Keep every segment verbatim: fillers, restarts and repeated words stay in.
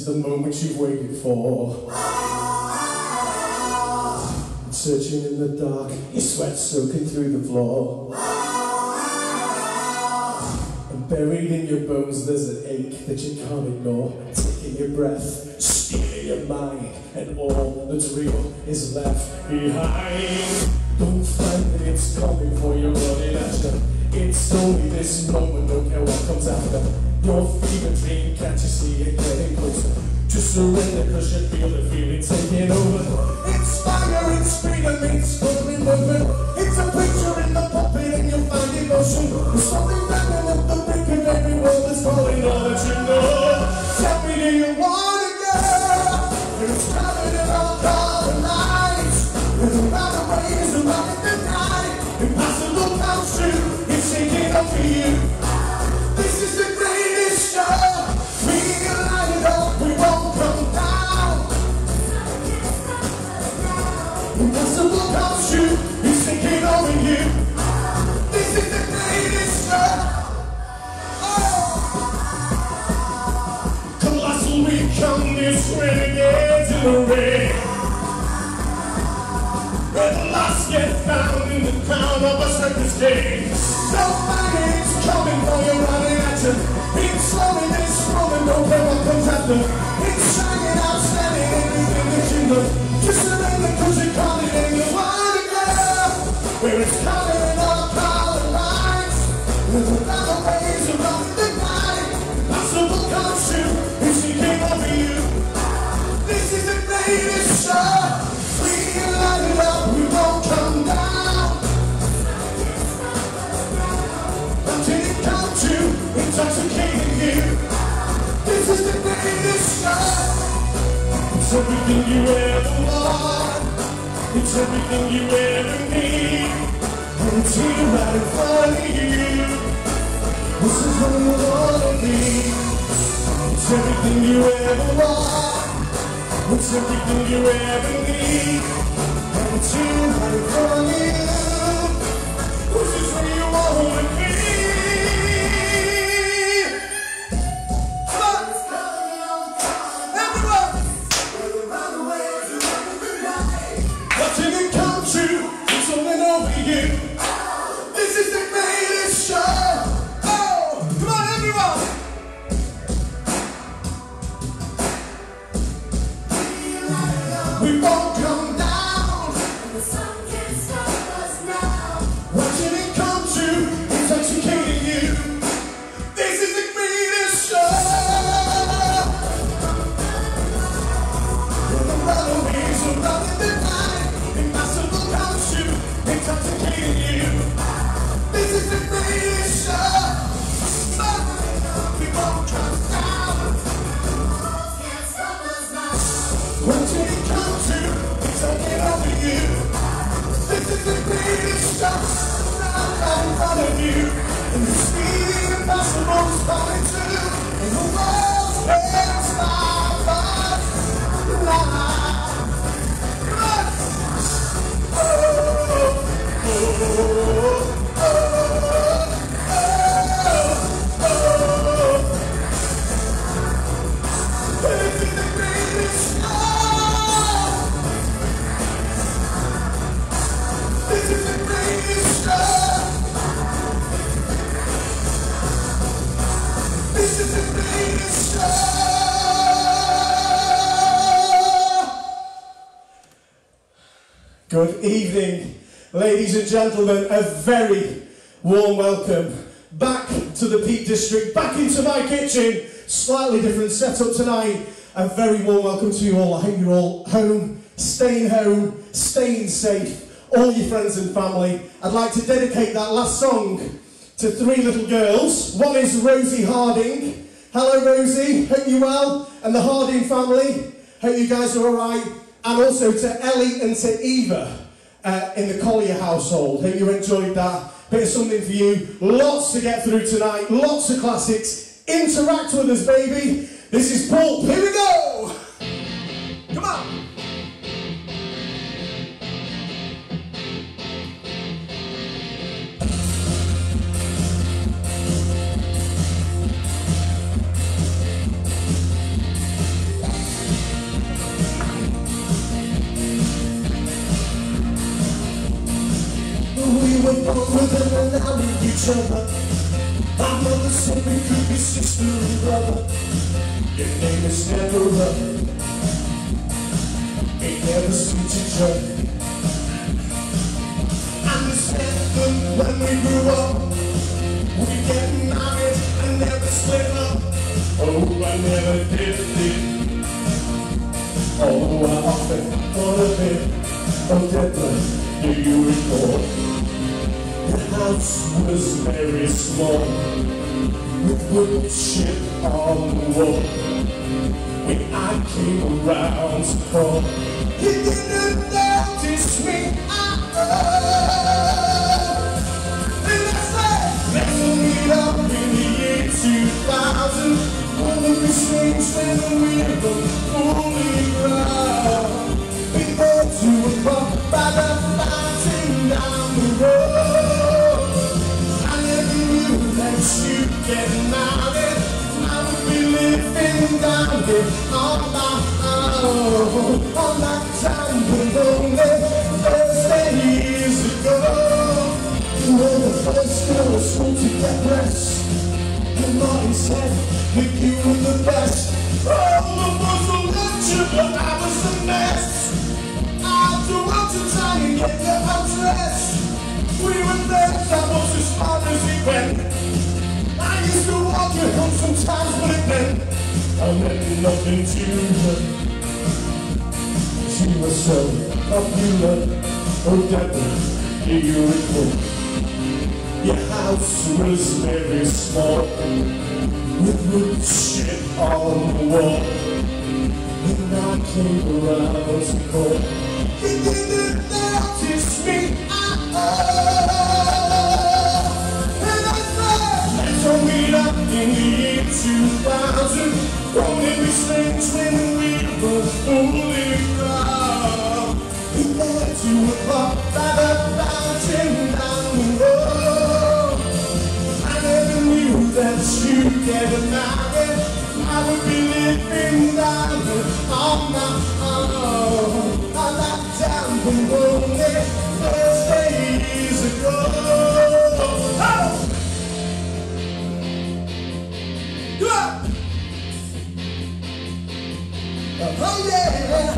the moment you've waited for. Searching in the dark, your sweat soaking through the floor. And buried in your bones there's an ache that you can't ignore. Taking your breath, stealing your mind, and all that's real is left behind. Don't find that it's coming for you, running at you. It's only this moment, don't care what comes after. Your fever dream, can't you see it getting closer? Just surrender cause you feel the feeling taking over. It's fire, it's freedom, it's holy movement. It's a picture in the puppet and you'll find emotion. There's something random at the brink of every world that's falling all that you know. Tell me, do you wanna go? It's covered in all color lights. With a lot of ways around in the night. Impossible comes true, it's taking over you. This is the greatest show. We light it up, we won't come down. Impossible comes true, it's taking over you. This is the greatest show. Oh. Colossal we come, this renegades in the rain. Where the lost get found in the crown of a circus game. Somebody's coming for you, running at you. It's slowing this moment, no care what comes after. It's shining out, standing everything that you know. Just surrender cause you're calling and you wanna go. Where it's coming in all color lights. With a lot of ways around the night. Impossible comes true, it's taking over you. This is the greatest show. We light it up, we won't come down. Until it comes true, intoxicating you. This is the greatest show. It's everything you ever want. It's everything you ever need. And it's here right in front of you. This is where you wanna be. It's everything you ever want. It's everything you ever need. And it's here right in front of you. This is where you wanna be. We won't come down. The sun can't stop us now. Watching it come true, intoxicating you. This is the greatest show. The runaways are running the night. Impossible comes true, intoxicating you. This is the greatest show. We won't come down. Can't stop us now. Watching it come true, it's taking over you. This is the greatest show. Now right in front of you. And the speed impossible is falling true. And the world can't stop us now. Oh, oh, oh, oh, oh, oh. This is the greatest show. This is the greatest show. This is the greatest show. Good evening, ladies and gentlemen. A very warm welcome back to the Peak District, back into my kitchen. Slightly different setup tonight. A very warm welcome to you all. I hope you're all home, staying home, staying safe. All your friends and family. I'd like to dedicate that last song to three little girls. One is Rosie Harding. Hello Rosie, hope you're well. And the Harding family, hope you guys are alright. And also to Ellie and to Eva uh, in the Collier household. Hope you enjoyed that. Bit of something for you. Lots to get through tonight, lots of classics. Interact with us, baby. This is Pulp, here we go! Come on! were born with them and now with each other. Our mother said we could be sister and brother. Your name is Deborah. We never speak to each other. And we spent them when we grew up. We get married and never split up. Oh, I never did it. Oh, I often thought of it. Oh, Deborah, do you recall? The house was very small, with wood chip on the wall. When I came around to call, you didn't notice me at all. And I said, let's meet up in the year two thousand. Won't it be strange when we were fully ground? We go to a pub by the fountain down the road. I never knew that you'd get married. I would be living down here on my own. On that time when only Thursday years ago, when the first girl was home to get rest, and Molly said that you were the best. Oh, I was a legend, but I was a mess. I do want to try and get you undressed. We were there, that was as far as it went. I used to walk you home sometimes, but it meant I meant nothing to her. She was so popular. Oh, Deborah, do you recall? Your house was very small, with wood shit on the wall. And I came around to call, you didn't notice me at all. And I said, let's all meet up in the year two thousand. Won't it be strange when we were fully grown? We met to a pub by the fountain down the road. I never knew that you'd get married. I would be living down here on my own. On that damn lonely Thursday years ago. Oh! Yeah! Oh yeah!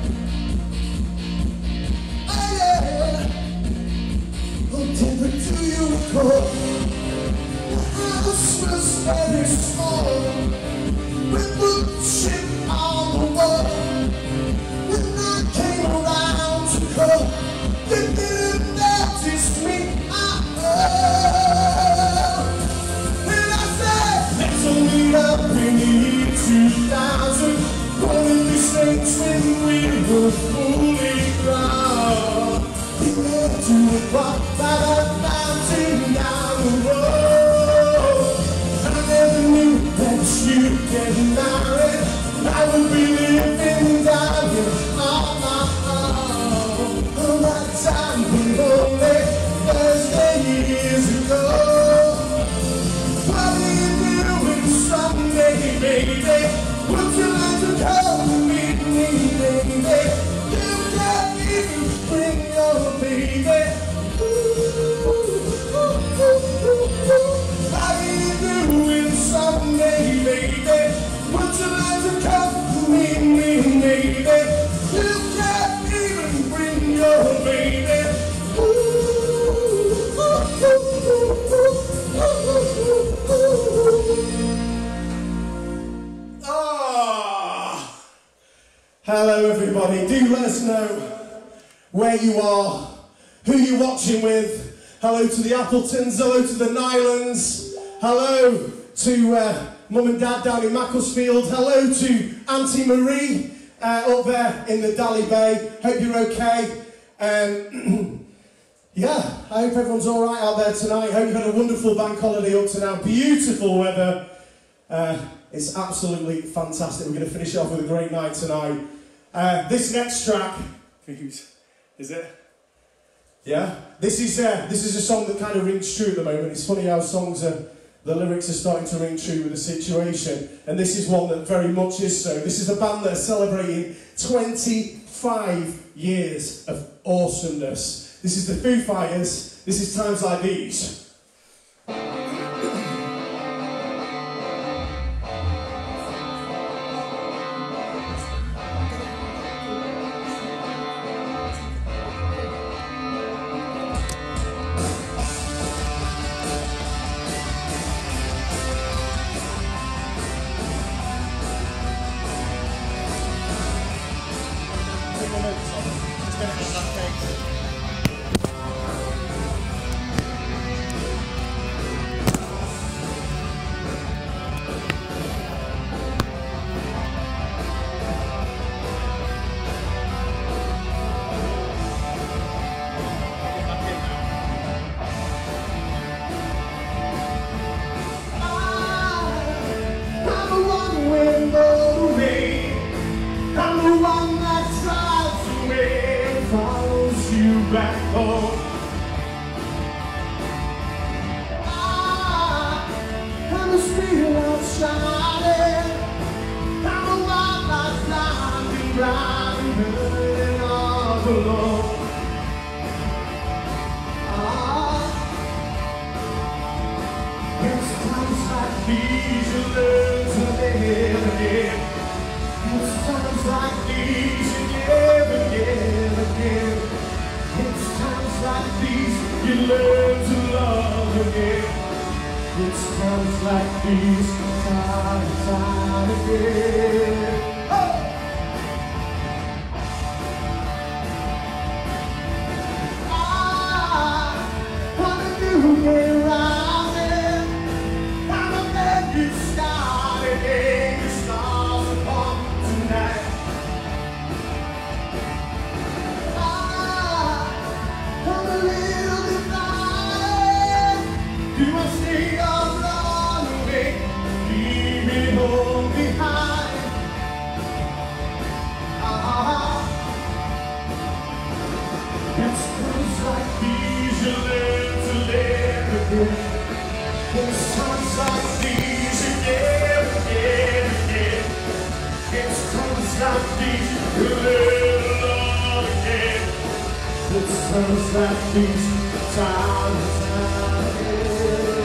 Oh yeah! Oh, Deborah, do you recall? The house was very small, with wood chip on the wall. When I came around to call, you didn't notice me at all. And I said, let's all meet up in the year two thousand. Won't it be strange when we were fully grown? We went to a pub by the fountain down the road. I never knew that you'd get married. I would be living down here on my own. On that time when only Thursday years ago. What are you doing Sunday, baby? Would you like to come meet me, baby? You can't even bring your baby. What are you doing Sunday, baby? Would you like to come meet me, baby? You can't even bring your baby. Ah! Hello everybody, do let us know where you are, who you're watching with. Hello to the Appletons, hello to the Nylands, hello to uh, Mum and Dad down in Macclesfield, hello to Auntie Marie uh, up there in the Dally Bay. Hope you're okay. Um, yeah, I hope everyone's all right out there tonight. Hope you've had a wonderful bank holiday up to now. Beautiful weather. Uh, it's absolutely fantastic. We're going to finish it off with a great night tonight. Uh, this next track, is it? Yeah, this is uh, this is a song that kind of rings true at the moment. It's funny how songs are, the lyrics are starting to ring true with the situation, and this is one that very much is so. This is a band that are celebrating twenty-five years of awesomeness. This is the Foo Fighters. This is Times Like These. Back home. I'm the spirit outside. I'm the one that's lying blind, burning all alone. Ah, it's times like these you learn to live again. It's times like these you never give again. It's times like these you learn to love again. It's times like these, time and time again. Oh! Ah, I'm a new day rising. I'm a man you started in. The stars upon tonight. Do I stay or run away, leave it all behind? Ah, it's times like these you learn to live again. It's times like these you again, again, again. It's times like these you learn to love again. It's times like these, time and time again.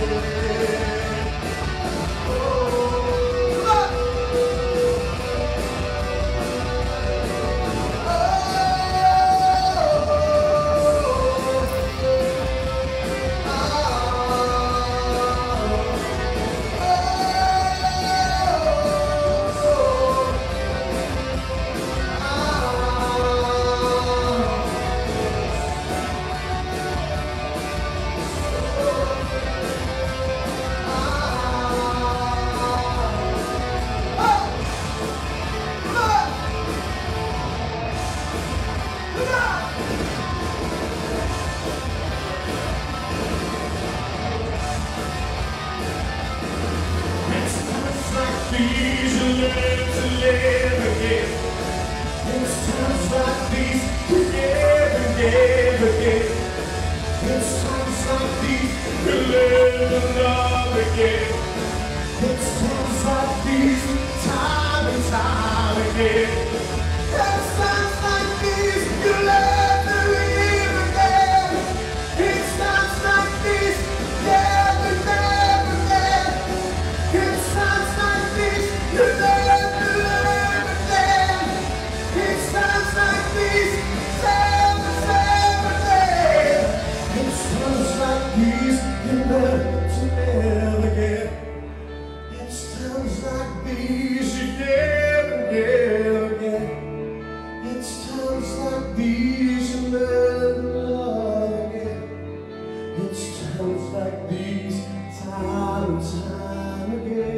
These you learn to live again. It's times like these you never, never again. It's times like these you learn to love again. It's times like these, time and time again. It's times like these you learn to live again. It's times like these, never, never again. It's times like these you learn to live again. It's times like these, never, never again. It's times like these you learn to live again. It's times like these you never, never again. It's times like these you learn to love again. It's times like these, time and time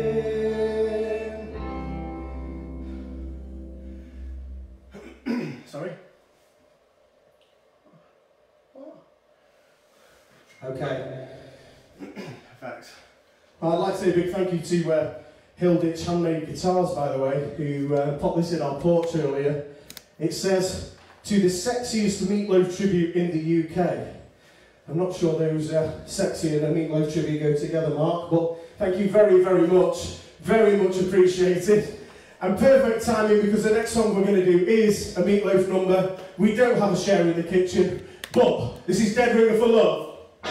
again. Sorry? Okay. Thanks. Well, I'd like to say a big thank you to uh, Hilditch Handmade Guitars, by the way, who uh, popped this in our porch earlier. It says, to the sexiest Meatloaf tribute in the U K. I'm not sure those uh, sexy and a Meatloaf tribute go together, Mark, but thank you very, very much. Very much appreciated. And perfect timing, because the next song we're going to do is a Meatloaf number. We don't have a share in the kitchen, But this is Dead Ringer for Love.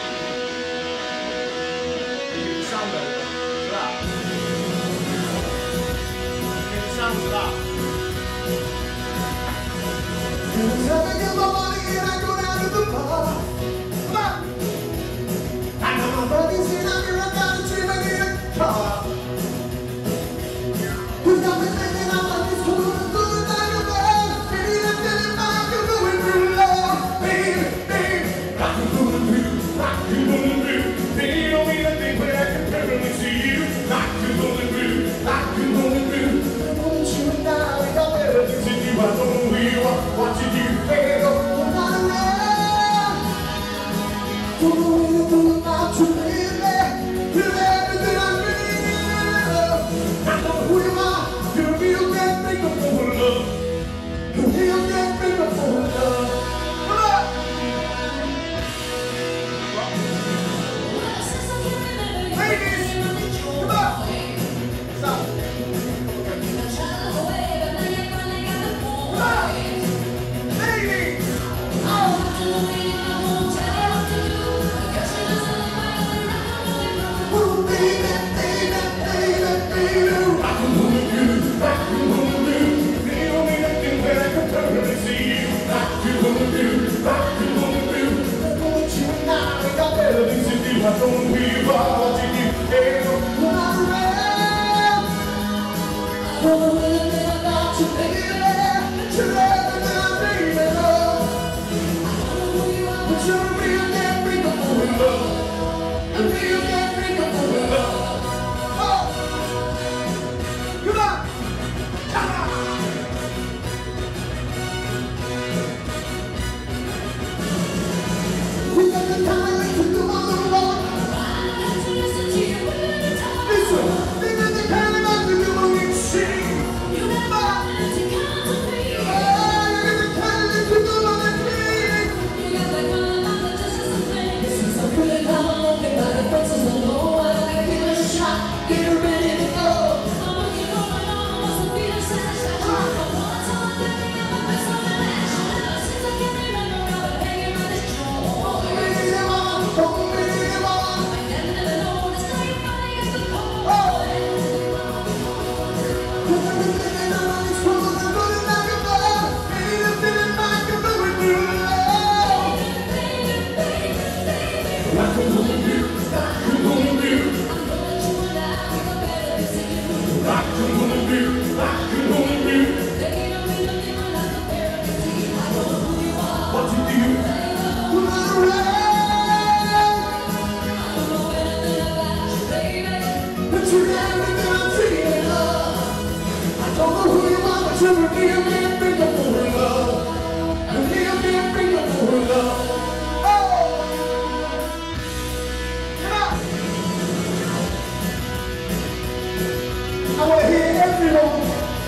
I want to hear everyone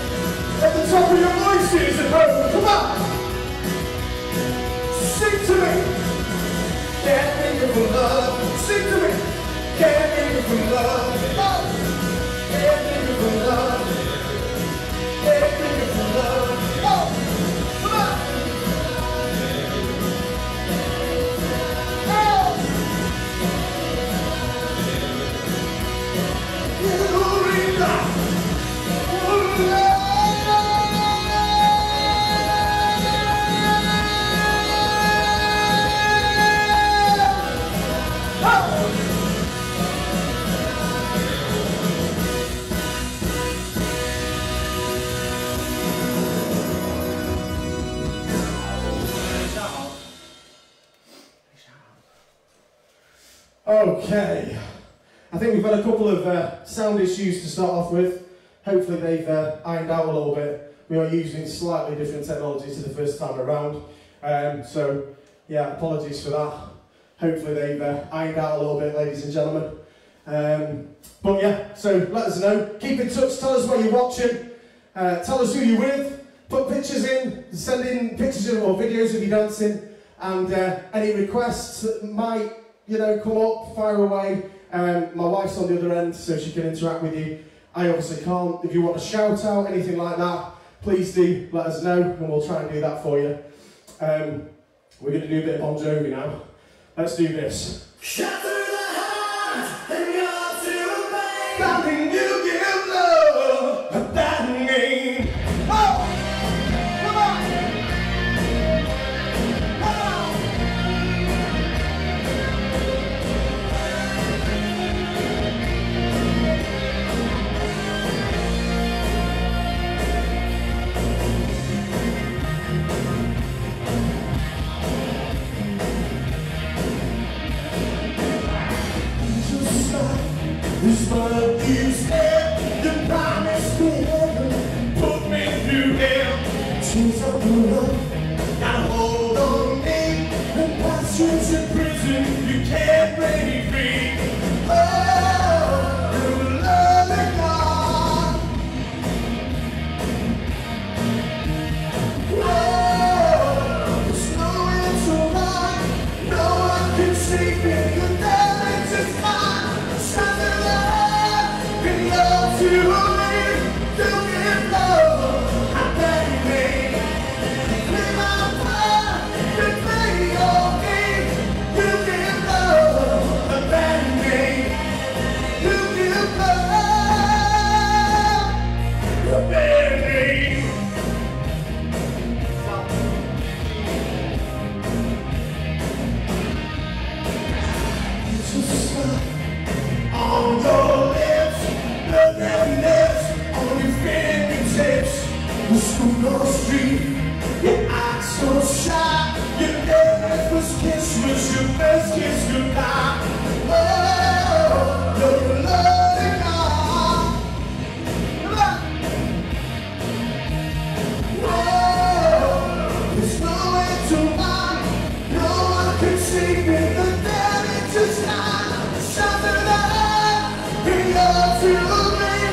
at the top of your voices at home. Come on! Sing to me! Can't think of love. Sing to me! Can't think of love. Oh. Can't think of love. Can't think of love. Oh. Come on! Oh. You read that. Okay, I think we've had a couple of uh, sound issues to start off with. Hopefully they've uh, ironed out a little bit. We are using slightly different technology to the first time around. Um, so, yeah, apologies for that. Hopefully they've uh, ironed out a little bit, ladies and gentlemen. Um, but yeah, so let us know. Keep in touch, tell us what you're watching. Uh, tell us who you're with. Put pictures in, send in pictures or videos of you dancing. And uh, any requests that might, you know, come up, fire away. Um, my wife's on the other end, so she can interact with you. I obviously can't. If you want a shout out, anything like that, please do let us know, and we'll try and do that for you. Um, We're going to do a bit of Bon Jovi now. Let's do this. Shot through the heart and you're too late. How can you give love a bad name? Oh, come on, come on. This love you said, you promised me heaven, put me through hell. Chains up the love, gotta hold on me. The passion's in prison, you can't break me free. Oh, you love it gone. Oh, there's nowhere to run, no one can save me. The damage is mine. To me, to give love, I beg me. Clear my mind, replay your game. You give love, I beg me. You give love, I beg me. Just stop on your lips. The happiness on your fingertips. The school on the street, your eyes so shy. Your very first kiss was your first kiss goodbye. Oh, your love is gone. Come on. Oh, there's nowhere to run, no one can save me. The damage is not something that we love to.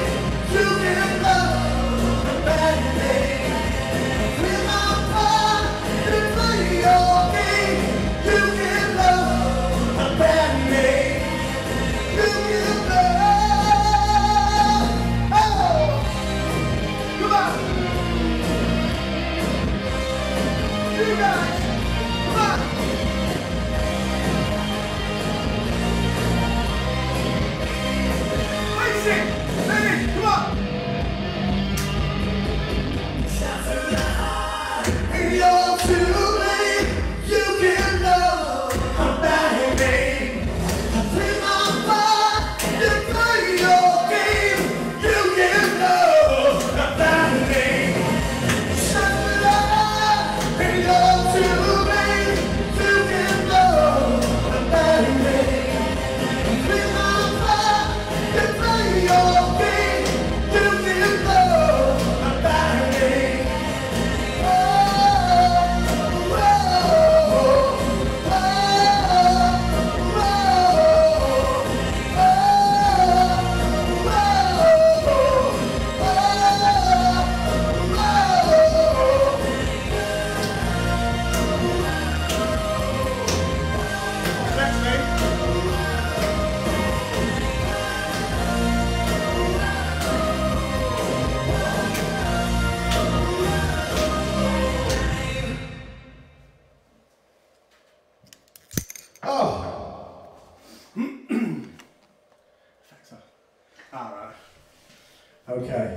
Okay.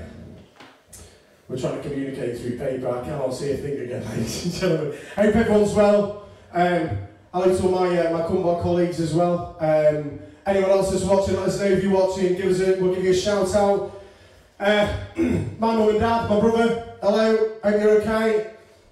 We're trying to communicate through paper. I cannot see a thing again, ladies and gentlemen. I hope everyone's well. Um, hello to all my, uh, my Cumbot colleagues as well. Um, anyone else that's watching, let us know if you're watching. Give us a, we'll give you a shout out. Uh, my mum and dad, my brother, hello, hope you're okay.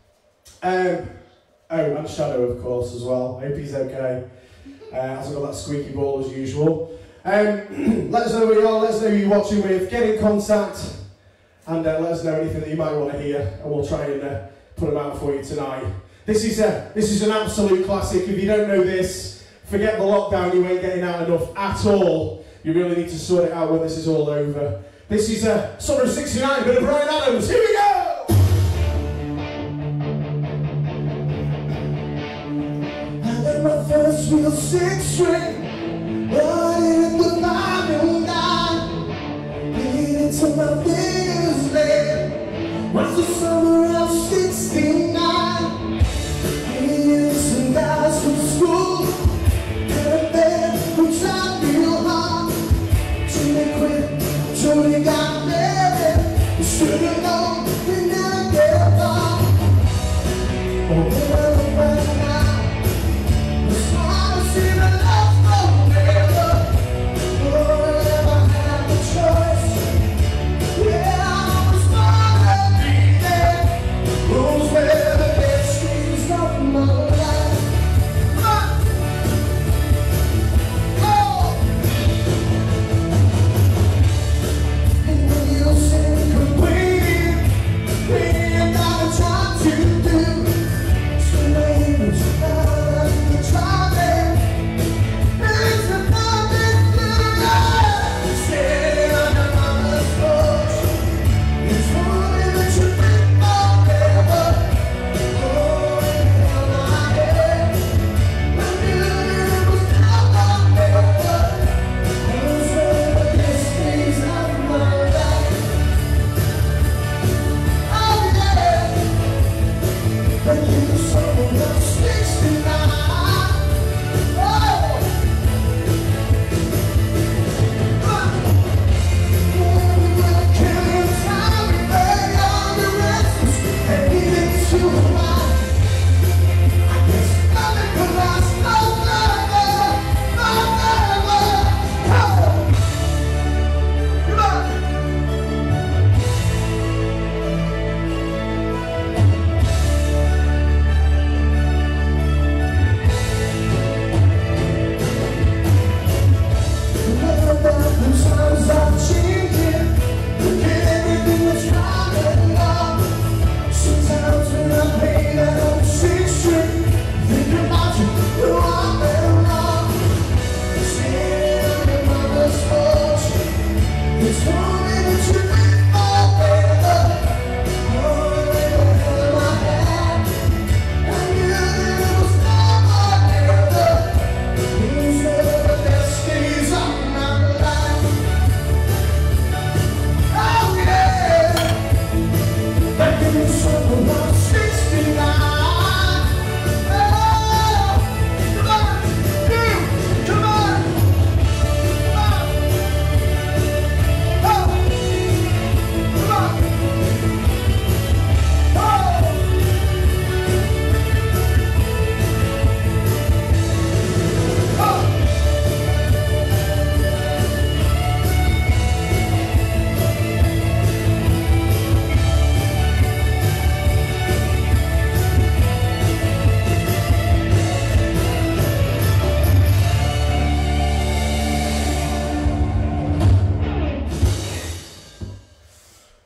Um, oh, and Shadow, of course, as well. Hope he's okay. Uh, hasn't got that squeaky ball as usual. Um, let us know where you are, let us know who you're watching with, get in contact, and uh, let us know anything that you might want to hear, and we'll try and uh, put them out for you tonight. This is, a, this is an absolute classic. If you don't know this, forget the lockdown, you ain't getting out enough at all. You really need to sort it out when this is all over. This is a Summer of sixty-nine, bit of Bryan Adams. Here we go! I got my first real six string, running with my new nine, played it till my fingers bled. Was the summer of sixty-nine,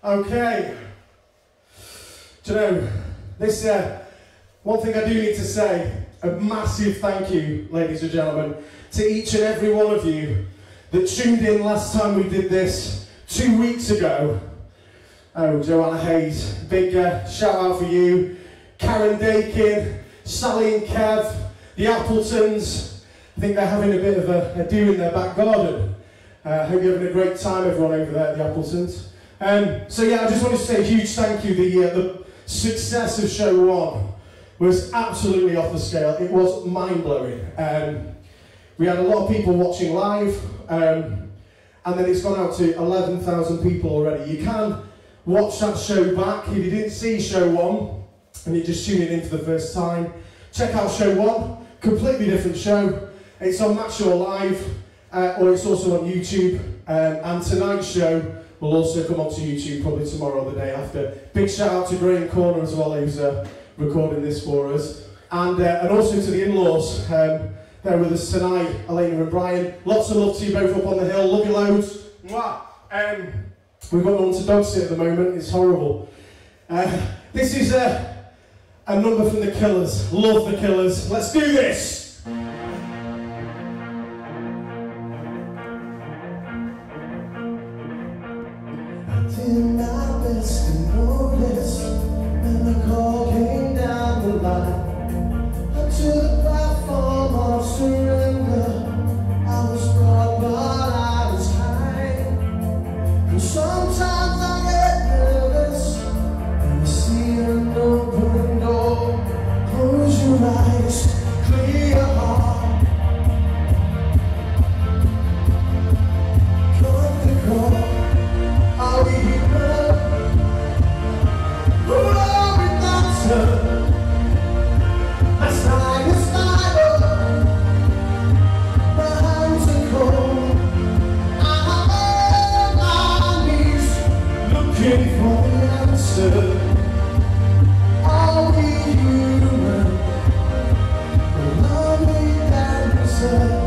Okay. Do you know, this, uh, one thing I do need to say, a massive thank you, ladies and gentlemen, to each and every one of you that tuned in last time we did this two weeks ago. Oh, Joanna Hayes, big uh, shout out for you. Karen Dakin, Sally and Kev, the Appletons. I think they're having a bit of a, a do in their back garden. I uh, hope you're having a great time, everyone over there at the Appletons. Um, so yeah, I just wanted to say a huge thank you. The, uh, the success of show one was absolutely off the scale. It was mind-blowing. Um, we had a lot of people watching live, um, and then it's gone out to eleven thousand people already. You can watch that show back if you didn't see show one, and you're just tuning in for the first time. Check out show one, completely different show. It's on Match Your Live, uh, or it's also on YouTube, um, and tonight's show will also come onto YouTube probably tomorrow or the day after. Big shout out to Graham Corner as well, who's uh, recording this for us. And, uh, and also to the in-laws, um, they're with us tonight, Elena and Brian. Lots of love to you both up on the hill, love you loads. Mwah. Um, we've got one to dog sit at the moment, it's horrible. Uh, this is a, a number from the Killers, love the Killers. Let's do this! Did my best to notice when the call came down the line. Up to the platform of surrender, I was brought but I was kind. And sometimes I get nervous when I see an open door. Close your eyes, clear your heart. Cut the cord. Are we human? Who are we not to? My side is idle, my hands are cold. I'm on my knees, looking for the answer. Are we human? Or are we dancer?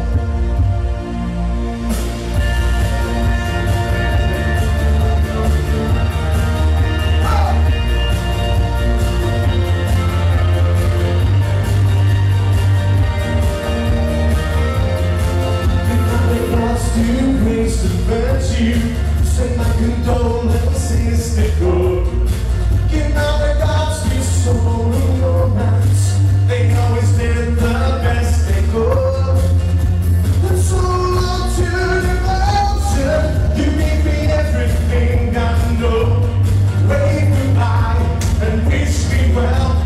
To grace and virtue, send my condolences to God. Give my regards to soul and romance. They always did the best they could. And so long to devotion, you gave me everything I know. Wave goodbye and wish me well.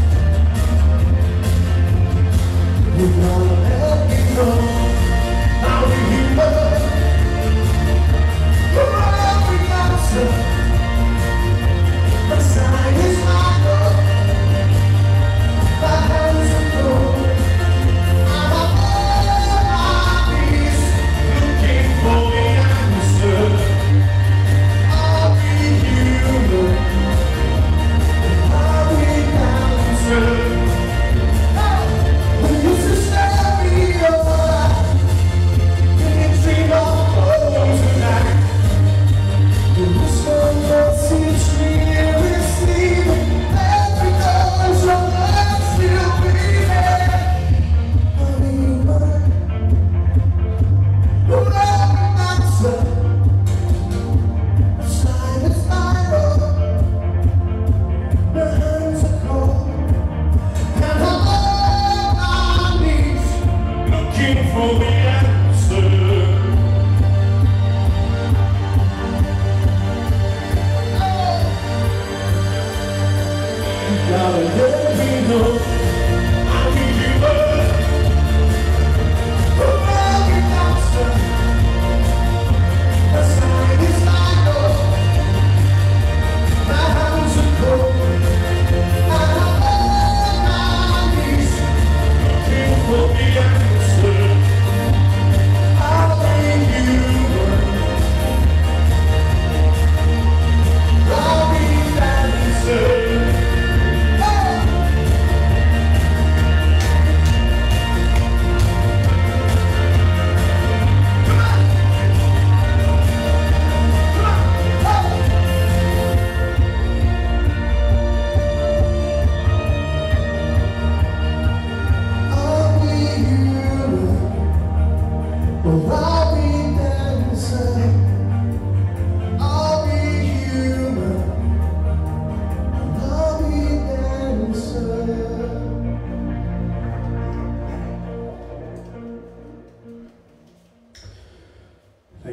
We're gonna let you know. How do you know? Who are we answer? My sign is my love. My hands are cold. I'm on my knees, looking for the answer. Are we human? Are we dancer? We used to stay.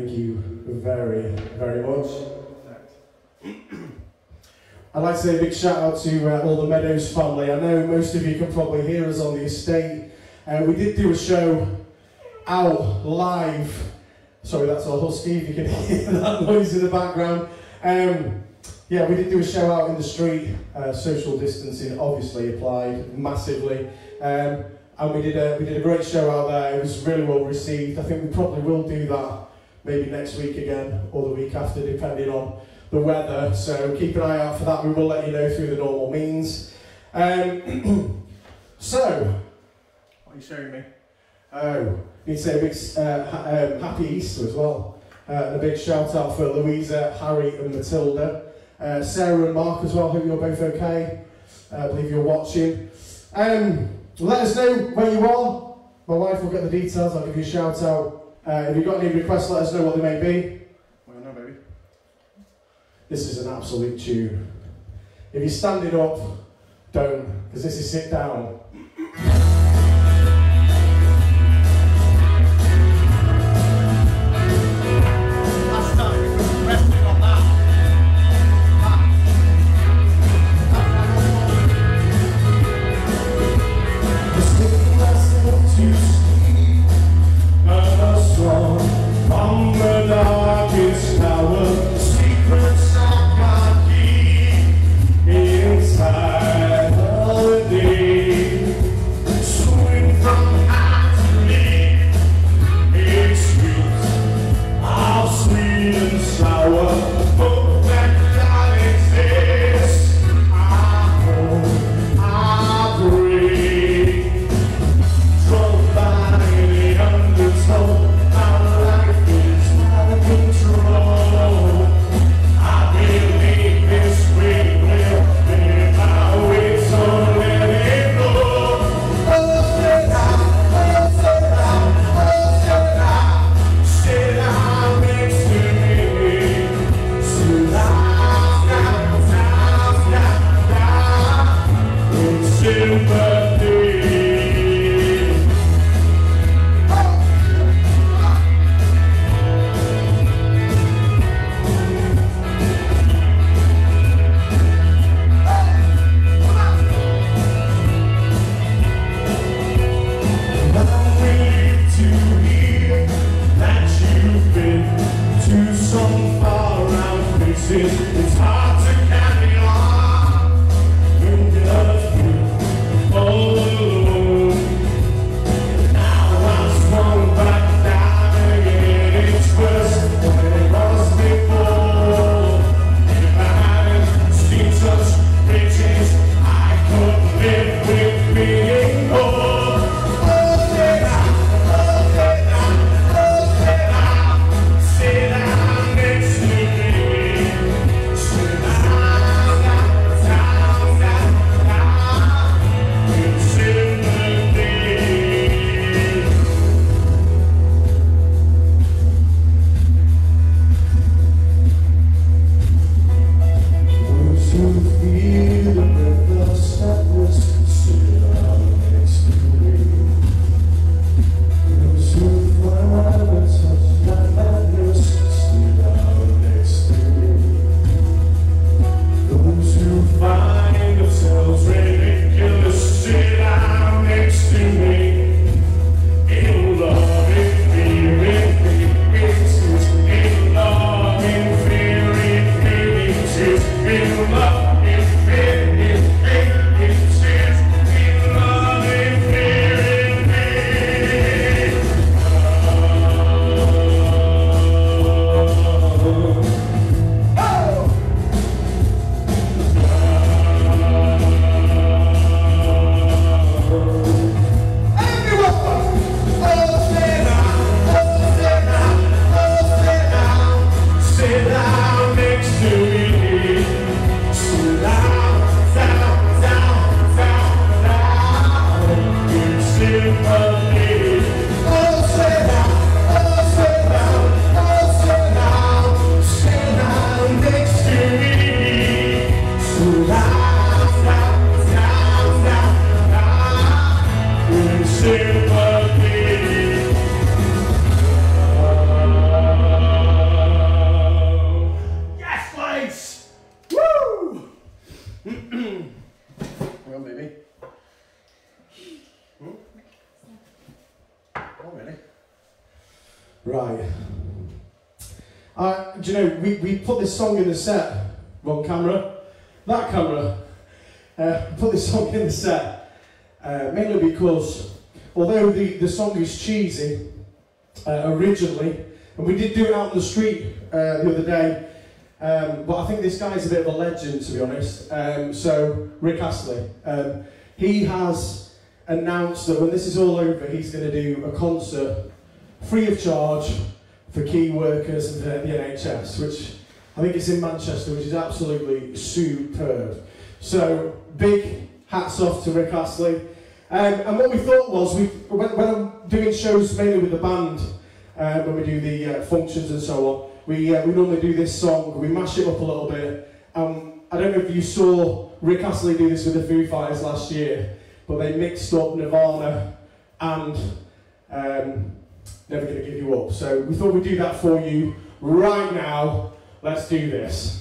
Thank you very, very much. I'd like to say a big shout out to uh, all the Meadows family. I know most of you can probably hear us on the estate. Uh, we did do a show out live. Sorry, that's our husky, if you can hear that noise in the background. Um, yeah, we did do a show out in the street. Uh, social distancing obviously applied massively. Um, and we did, a, we did a great show out there. It was really well received. I think we probably will do that maybe next week again or the week after, depending on the weather, so keep an eye out for that. We will let you know through the normal means. Um, so, what are you showing me? Oh, need to say a big uh, ha um, happy Easter as well. Uh, and a big shout out for Louisa, Harry and Matilda. Uh, Sarah and Mark as well, hope you're both okay. I uh, believe you're watching. Um, let us know where you are. My wife will get the details, I'll give you a shout out. Uh, if you've got any requests, let us know what they may be. Well, no, baby. This is an absolute tune. If you're standing up, don't, because this is sit down. Last time, resting on that. The sticking myself to sleep, and a song from the darkest hour. Secrets I can't keep inside of the day. Swing from high to leaf. It's sweet, how sweet and sour. Hope that God exists. I hope, I pray. Drove by the undertow. My life is out of control. I believe this way will be my way, so let it go. Oh, sit down, oh, sit down, oh, sit down. Sit down next to me. Sit down, down, down, down, down. In sympathy. Some far out places, it's hard to carry on. You love me all alone. Now I'm swung back down again. It's worse than it was before. If I hadn't seen such riches, I could live with being poor. Oh, sit down, oh, sit down, oh, sit down, sit down. Sympathy. Right. Uh, do you know, we, we put this song in the set. Wrong camera. That camera. Uh, put this song in the set. Uh, mainly because, although the, the song is cheesy, uh, originally, and we did do it out on the street uh, the other day, um, but I think this guy's a bit of a legend, to be honest. Um, so, Rick Astley, um, he has announced that when this is all over, he's going to do a concert free of charge for key workers and for the N H S, which I think it's in Manchester, which is absolutely superb. So, big hats off to Rick Astley. Um, and what we thought was, we, when, when I'm doing shows mainly with the band, uh, when we do the uh, functions and so on, we, uh, we normally do this song, we mash it up a little bit. Um, I don't know if you saw Rick Astley do this with the Foo Fighters last year, but they mixed up Nirvana and um, Never Gonna Give You Up. So we thought we'd do that for you right now. Let's do this.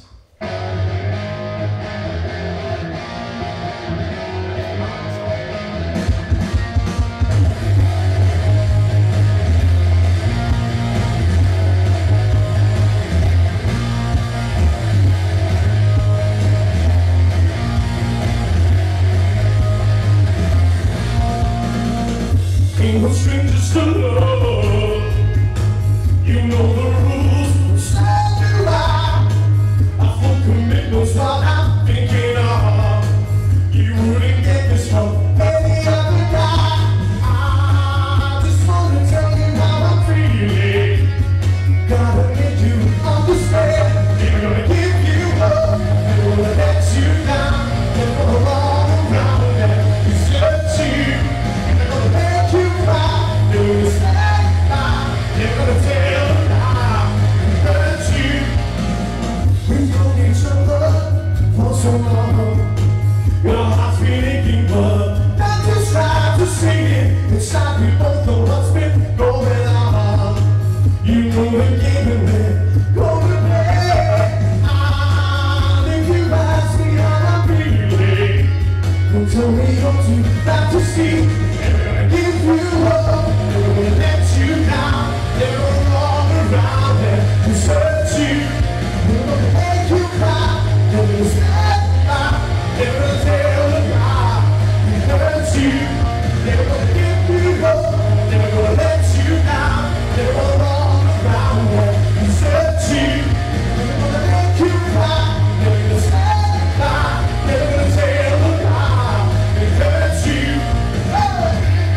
Ain't no strangers to love. You know the rules. Stand you out. I won't commit no start. I'm thinking of you wouldn't get this from any other guy. I just wanna tell you how I'm feeling. Gotta make you understand. Never gonna give you up. Never gonna let you down. Never gonna run around and desert you. Never gonna make you cry. Never gonna stand by. Never gonna tell a lie and hurt you. We've known each other for so long. Your heart's been aching, but not just try to sing it. Inside we both know what's been going on. You know the game and we're gonna play. Ah, if you ask me how I'm feeling, don't tell me what you have to see. Never gonna give you up, never gonna let you down. Never gonna walk around and desert you. Never gonna make you cry, never gonna stand by. Never gonna tell a lie and hurt you. Never gonna give you up, never gonna let you down. Never gonna walk around and desert you. Never gonna make you cry, never gonna stand by. Never gonna tell a lie and hurt you. Hey!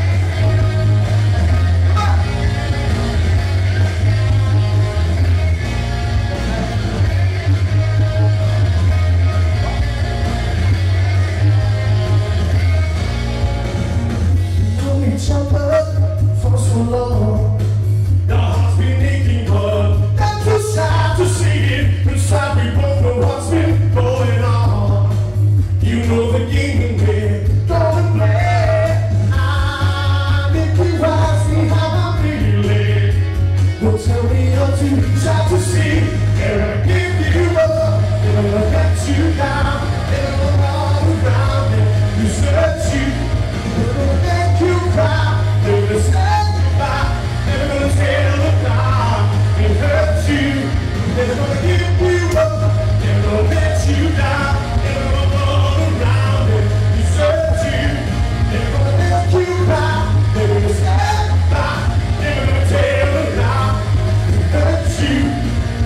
Known each other for so long. Your heart's been aching, but not too sad to see it. Inside we both know what's been going on. You know the game and we're gonna play. I make you ask me how I'm feeling. Don't tell me you're too sad to see. Never gonna give you up, never gonna let you down. Never gonna run around and desert you. Never gonna make you cry, never gonna stand by. Never gonna tell a lie and hurt you. Never gonna give you up, never gonna let you down. Never gonna run around and desert you. Never gonna make you cry, never gonna stand by. Never gonna tell a lie and hurt you.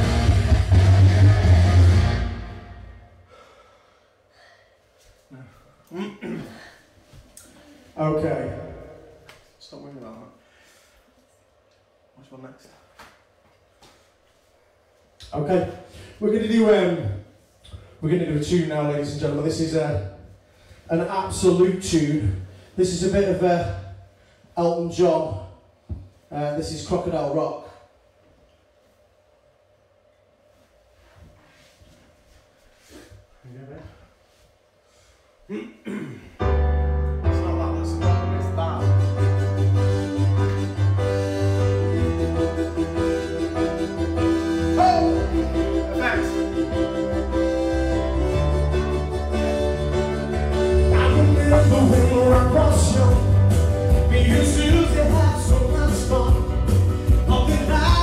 Okay. Stop moving like that. Which one next? Okay. We're going to do um, we're going to do a tune now, ladies and gentlemen. This is a an absolute tune. This is a bit of a Elton John. Uh, this is Crocodile Rock. It's not that, that's the problem, it's that. Oh! Thanks. I remember when we were both young. We used to have so much fun. All the night.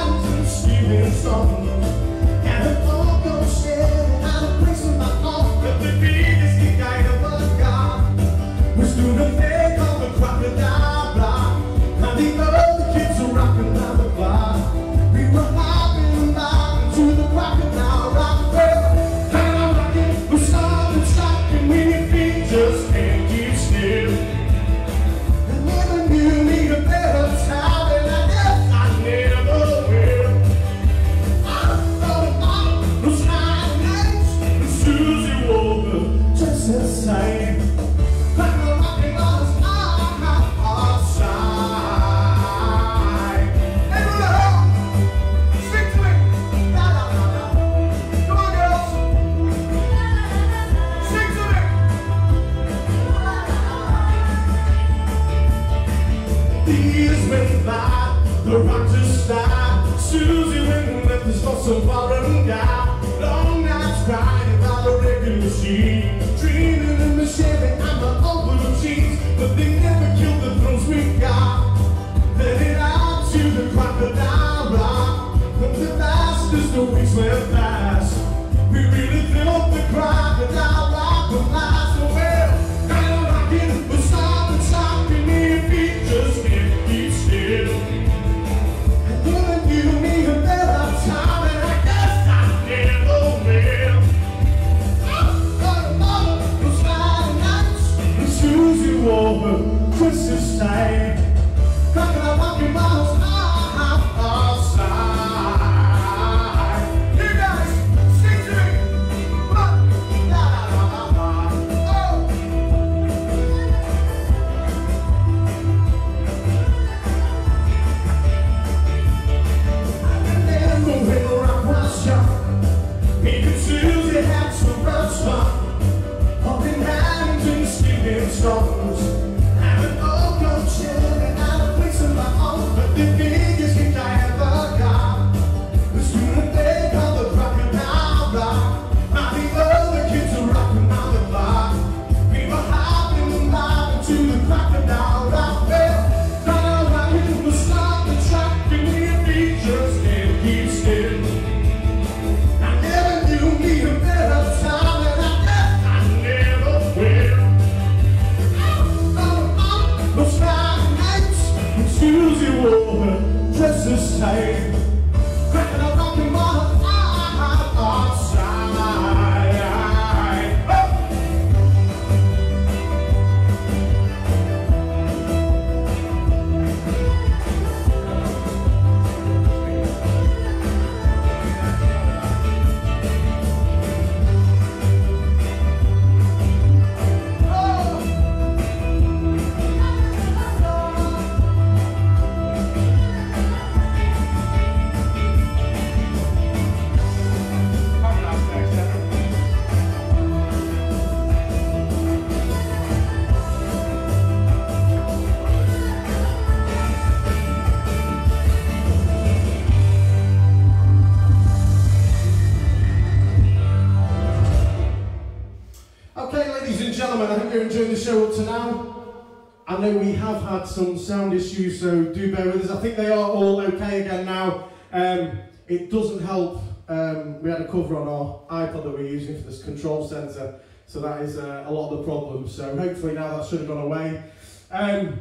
These went by, the rock just died. Susie went and left us for some foreign guy. Long nights crying by the wrecking machine, dreaming in the Chevy and my old blue jeans. But they never killed the thrones we got. Headed out to the crocodile rock. But the fastest the weeks went fast. We really felt the crocodile rock would last. So well, kind of rocking, but stop and stop. And if we just can't keep still. And giving you me a better time, and I guess I never will. But mother was Friday nights, and Susie wore her Christmas tight. Crocodile rocking miles outside. You guys, sing to me. La la la la. Oh. I remember when the rock was young. Me and Susie had some rough fun, holding hands and singing songs, having all your children. But the biggest gift I ever got was to the day called the crocodile rock. Now the other kids are rocking on the block. We were hopping and bobbing to the crocodile rock. Well, crocodile rocking was stop the track, and we just can't keep still. I never knew me a better time, and I guess I never will. Oh, oh, those Friday nights, Susie wore her dresses tight, cracking up rocking while I'm outside. Gentlemen, I hope you're enjoying the show up to now. I know we have had some sound issues, so do bear with us. I think they are all okay again now. Um, it doesn't help. Um, we had a cover on our iPod that we're using for this control centre, so that is uh, a lot of the problem. So hopefully now that should have gone away. Um,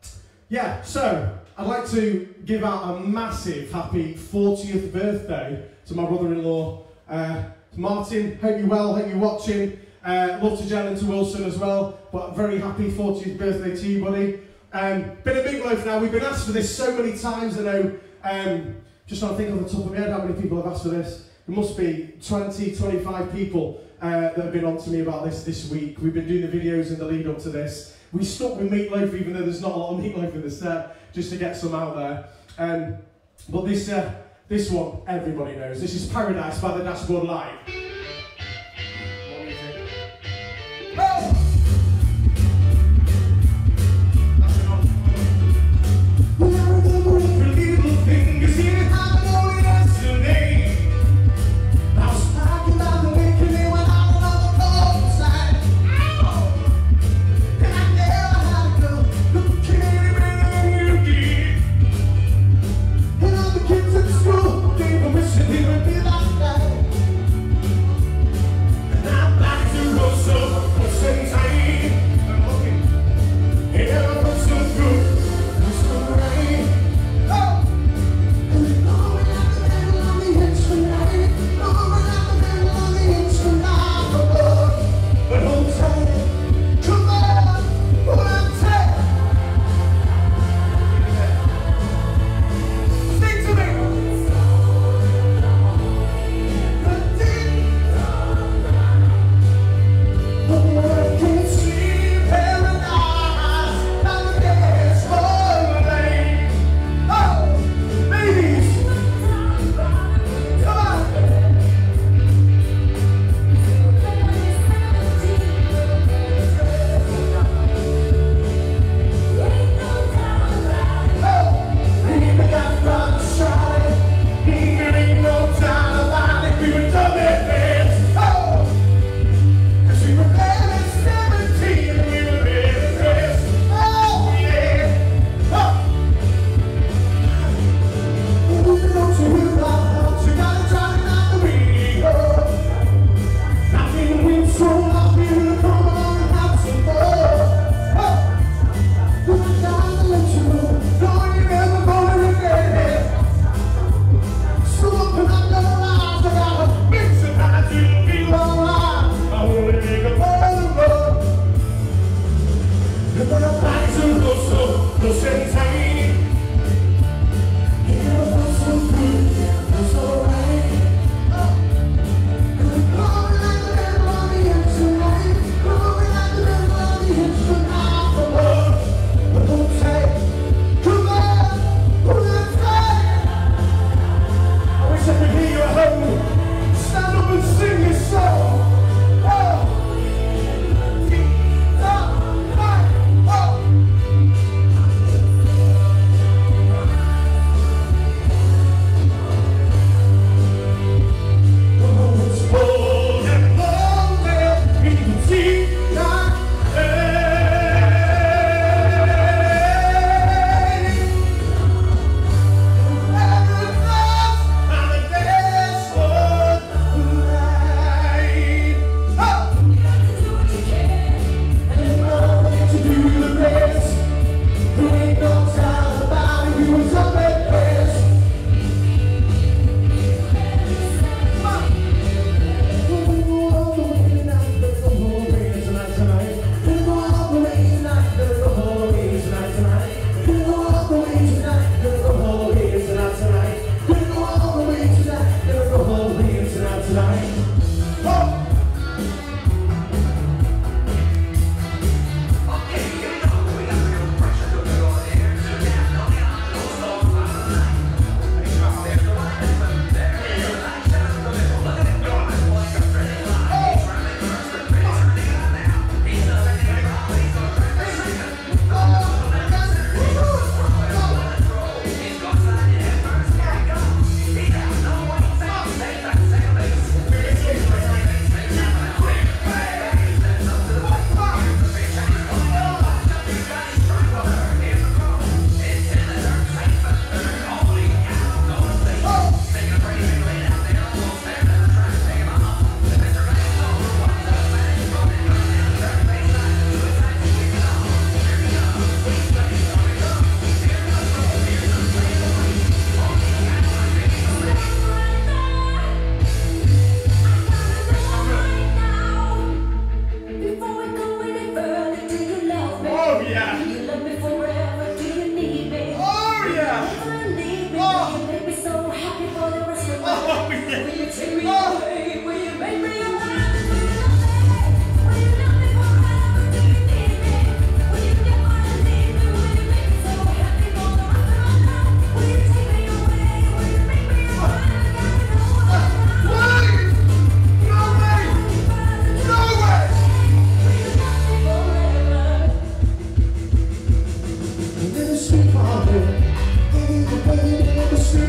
yeah, so I'd like to give out a massive happy fortieth birthday to my brother-in-law, uh, Martin. Hope you're well, hope you're watching. Uh, love to Jen and to Wilson as well, but very happy fortieth birthday to you, buddy. Um, been a big loaf now. We've been asked for this so many times. I know, um, just trying to think off the top of my head how many people have asked for this. There must be twenty, twenty-five people uh, that have been on to me about this this week. We've been doing the videos in the lead up to this. We stuck with meatloaf even though there's not a lot of meatloaf in the set, just to get some out there. Um, but this, uh, this one, everybody knows. This is Paradise by the Dashboard Live. Kids at school, they were wishing they would be like that.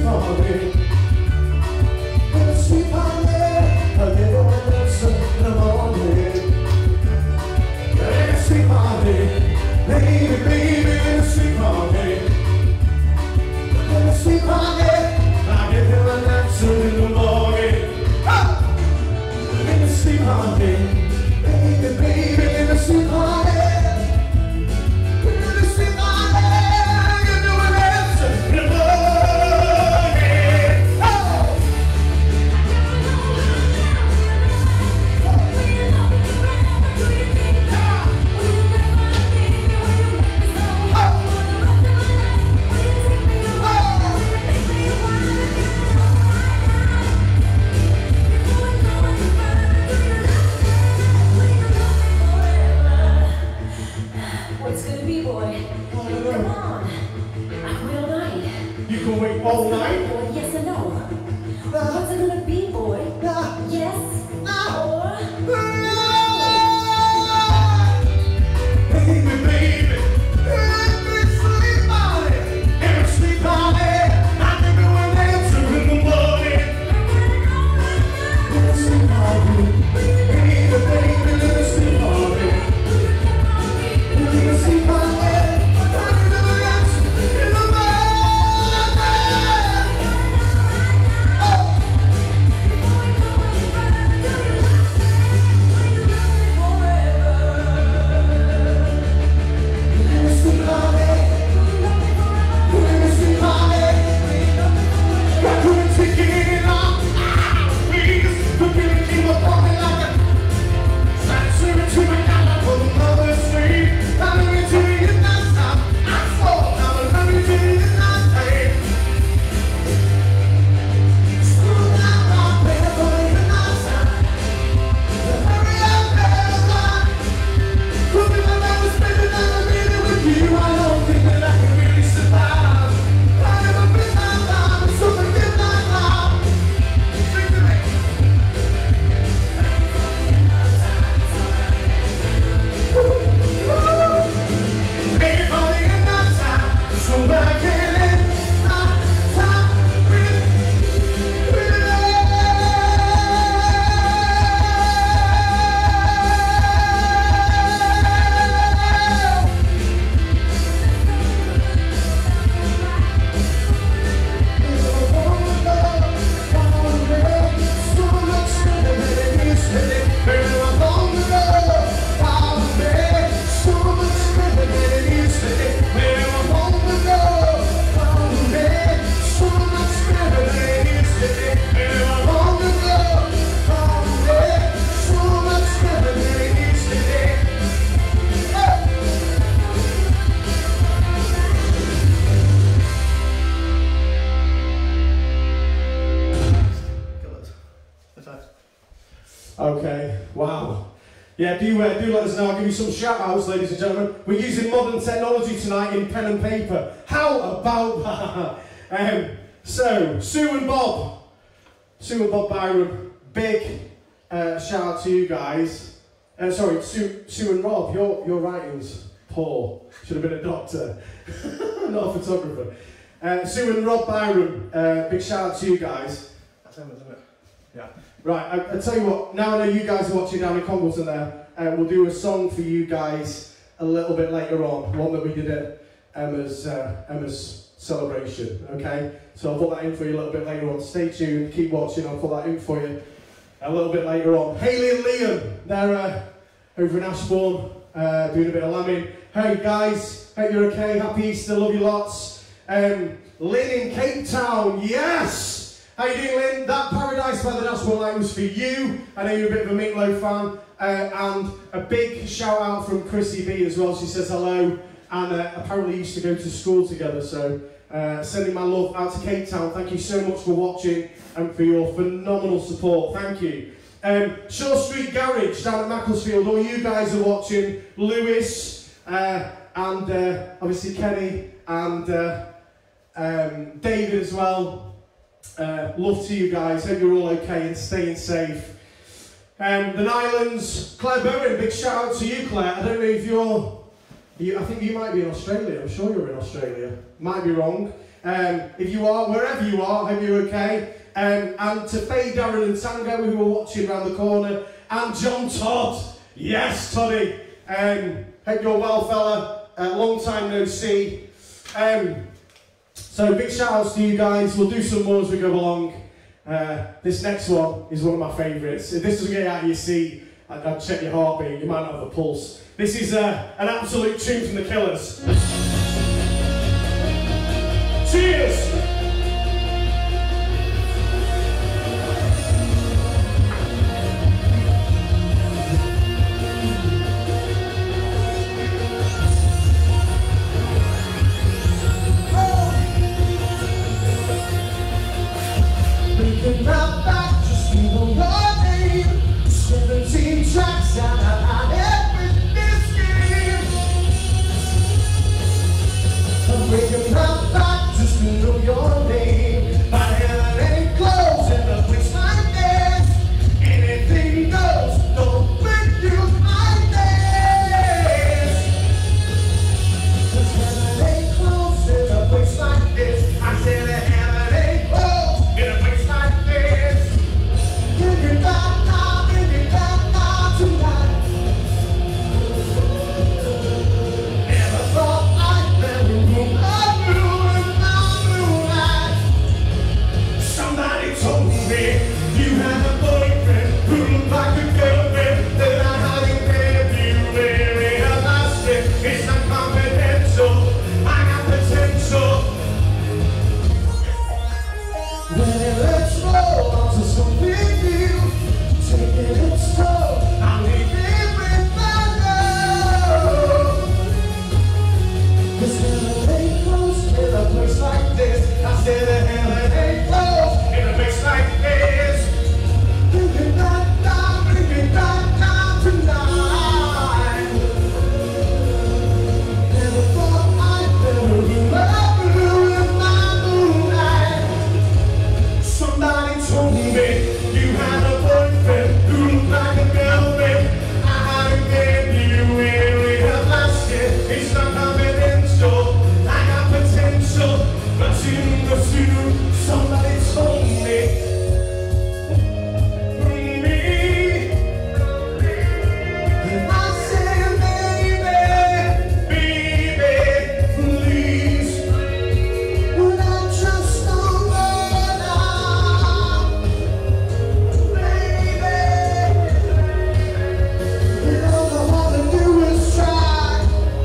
party. In the street party, a little dancer in the morning. In the street party, baby, baby, in the street party. In the street party, I give you an answer in the morning. Oh! In the street party, baby, baby, in the street party. All night? Well, yes and no. Uh, What's it gonna be, boy? Uh, yes or baby, baby, every sleep on it, every sleep on it. I think I will answer in the morning. Every sleep on it, baby, baby, every sleep on it, every sleep on it. Okay, wow. Yeah, do, uh, do let us know. I'll give you some shout outs, ladies and gentlemen. We're using modern technology tonight in pen and paper. How about that? um, so, Sue and Bob. Sue and Bob Byron, big uh, shout out to you guys. Uh, sorry, Sue, Sue and Rob, your, your writing's poor. Should have been a doctor, not a photographer. Uh, Sue and Rob Byron, uh, big shout out to you guys. That's them, isn't it? Yeah. Right, I, I tell you what, now I know you guys are watching down in Congleton there, uh, we'll do a song for you guys a little bit later on, one that we did at Emma's, uh, Emma's celebration, okay? So I'll put that in for you a little bit later on. Stay tuned, keep watching, I'll put that in for you a little bit later on. Hayley and Liam, they're uh, over in Ashbourne, uh, doing a bit of lambing. Hey guys, hope you're okay, happy Easter, love you lots. Um, Lynn in Cape Town, yes! How you doing, Lynn? That Paradise by the Dashboard Light was for you. I know you're a bit of a Meatloaf fan. Uh, and a big shout out from Chrissy B as well. She says hello. And uh, apparently used to go to school together. So uh, sending my love out to Cape Town. Thank you so much for watching and for your phenomenal support. Thank you. Um, Shore Street Garage down at Macclesfield. All you guys are watching. Lewis uh, and uh, obviously Kenny and uh, um, David as well. Uh, love to you guys, hope you're all okay and staying safe. Um, the Nylands, Claire Bowen, big shout out to you, Claire. I don't know if you're You, I think you might be in Australia. I'm sure you're in Australia. Might be wrong. Um, if you are, wherever you are, I hope you're okay. Um, and to Faye, Darren and Tango, who are watching around the corner, and John Todd. Yes, Toddy. Um, hope you're well, fella. Uh, long time no see. Um, so big shout outs to you guys. We'll do some more as we go along. Uh, this next one is one of my favourites. If this doesn't get you out of your seat, I'd, I'd check your heartbeat. You might not have a pulse. This is uh, an absolute tune from the Killers. Cheers! Thinking about back, just you know your name. Seventeen tracks and I had every this game. I'm thinking about back, just you know your name. My hand ain't close in a place like this. Anything goes, don't bring you like this. Cause heaven ain't close in a place like this. I said that heaven ain't close in a place like this. Give it back now, give it back now tonight. Never thought I'd never move a blue in my moonlight. Somebody told me you had a boyfriend who looked like a girlfriend that I hadn't February. Realized it, it's not confidential. I got potential. When it lets roll onto something new, taking it slow, I'm leaving with my love. Cause heaven ain't close in a place like this. I said that heaven ain't close in a place like this. Bring it back down, bring it back down tonight. Never thought I'd never be my blue in my moonlight. Somebody told me you had a boyfriend who looked like a girlfriend. I hadn't February of last year. It's not confidential. I got potential. But soon, but soon, somebody told me. Bring me. And I said, baby, baby, please. Would I trust no one now? Baby, and all I wanna do is try.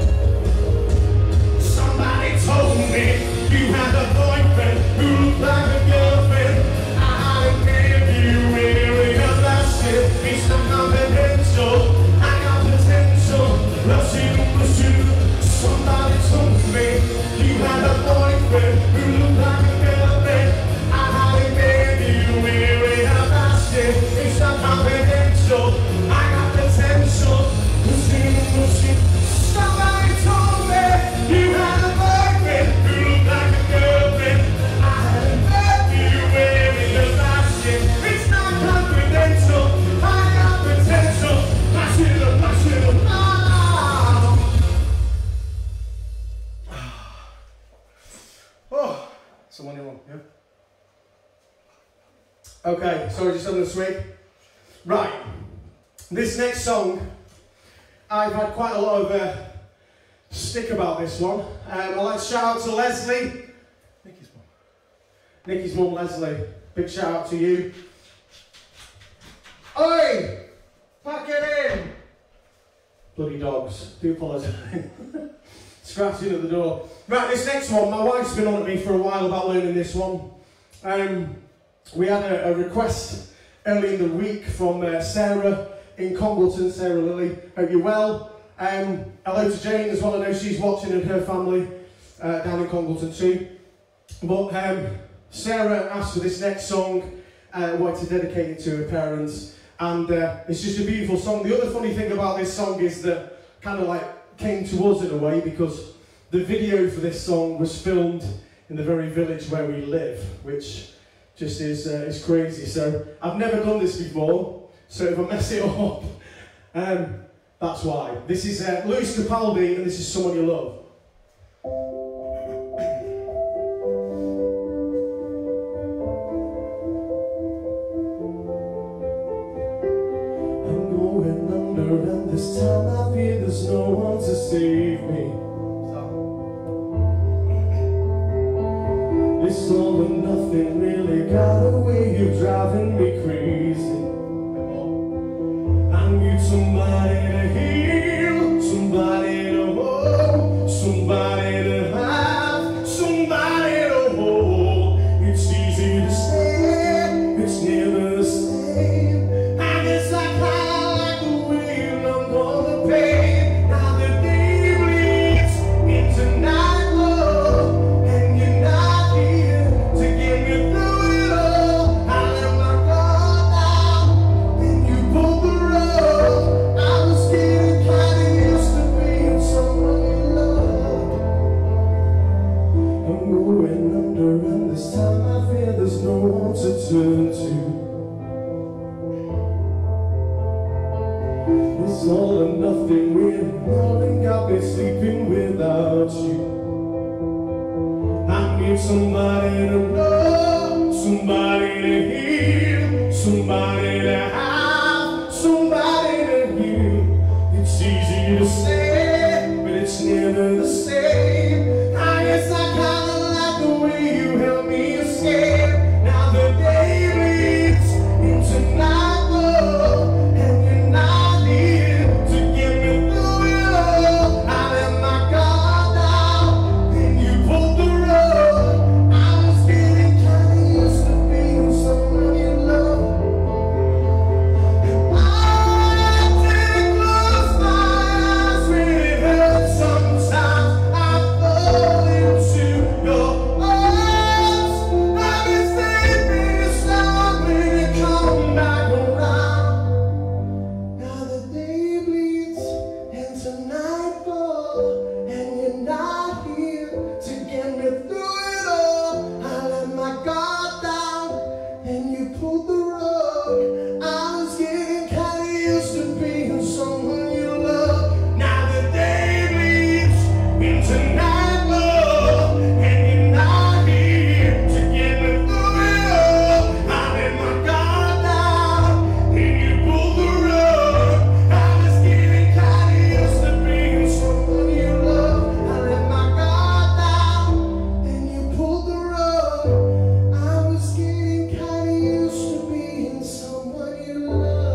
Somebody told me you had a boyfriend who looked like a girlfriend. I hadn't February of last year. It's not confidential. I got potential. Pursue, pursue. Somebody told me you had a boyfriend who looked like a girlfriend. I hadn't February of last year. It's not confidential. I got potential. Pursue, pursue. Somebody told me you had a boyfriend who looked like a girlfriend. I hadn't February of last year. It's not confidential. I got potential. Pass it up, pass it up now. Oh, someone you want, yeah? Okay, sorry, just having a swig. Right, this next song, I've had quite a lot of uh, stick about this one. Um, I'd like to shout out to Leslie. Nikki's mum. Nikki's mum, Leslie. Big shout out to you. Oi! Pack it in! Bloody dogs. Do apologise. Scratching at the door. Right, this next one, my wife's been on at me for a while about learning this one. Um, we had a, a request early in the week from uh, Sarah in Congleton. Sarah Lilly, hope you're well. Um, hello to Jane as well, I know she's watching and her family uh, down in Congleton too. But um, Sarah asked for this next song, uh, wanted to dedicate it to her parents, and uh, it's just a beautiful song. The other funny thing about this song is that kind of like came to us in a way, because the video for this song was filmed in the very village where we live, which just is, uh, is crazy. So I've never done this before, so if I mess it up, um, That's why. This is uh, Lewis Capaldi, and this is Someone You Love. I'm going under, and this time I fear there's no one to save me. It's all or nothing, really got a way of driving me crazy. I need somebody to heal, somebody to hold, somebody to have, somebody to hold. It's easy to say, it's never the same. I guess I kinda like the way you numb all the pain. Now the day bleeds into night love, and you're not here to get me through it all. I let my guard down, and you pulled the rug. I was getting kinda used to being someone you love. I'm going under, and this time I fear there's no one to turn to. It's all or nothing, really. Nothing got me sleeping without you. I need somebody to know, somebody to heal, somebody to have, somebody to heal. It's easy to say, but it's never the same. I guess I kinda like the way you help me escape. Now the day bleeds into night love, and you're not here to get me through it all. I let my guard down, then you pulled the rug. I was getting kinda used to being someone you love. I didn't close my eyes when it hurt sometimes. I fall into your arms. I've been sleeping aside when you come back around. Now the day bleeds into nightfall, and you're not here to get me through it all. I let my guard down, and you pulled the rug. I was getting kinda used to being someone you love. Now the day bleeds into night love, and you're not here to get me through it all. I let my guard down, and you pulled the rug. I was getting kinda used to being someone you love. I let my guard down, and you pulled the rug. I was getting kinda used to being someone you love.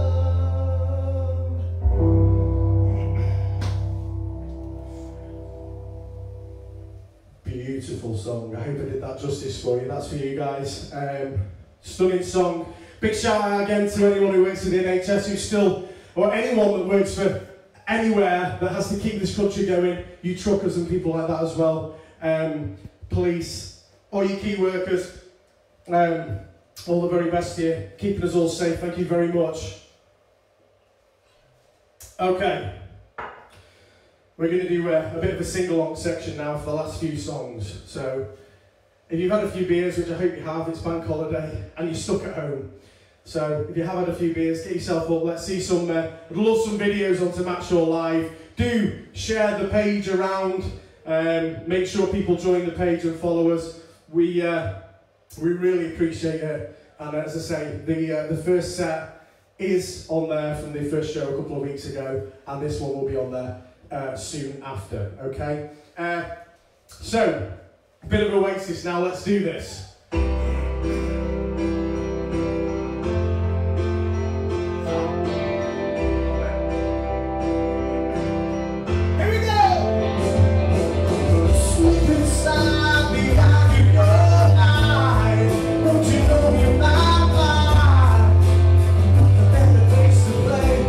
Beautiful song. I hope I did that justice for you. That's for you guys. Um, stunning song. Big shout out again to anyone who works in the N H S who's still, or anyone that works for anywhere that has to keep this country going. You truckers and people like that as well. Um, police, all you key workers. Um, all the very best here. Keeping us all safe. Thank you very much. Okay. We're going to do a, a bit of a sing-along section now for the last few songs. So, if you've had a few beers, which I hope you have, it's bank holiday, and you're stuck at home. So, if you have had a few beers, get yourself up. Let's see some, uh, I'd love some videos onto Match Your Live. Do share the page around. Um, make sure people join the page and follow us. We uh, we really appreciate it. And as I say, the uh, the first set is on there from the first show a couple of weeks ago, and this one will be on there Uh, soon after, okay? Uh, so, a bit of Oasis now, let's do this. Here we go! Sweep inside behind your eyes. Don't you know you're my vibe? A better place to play.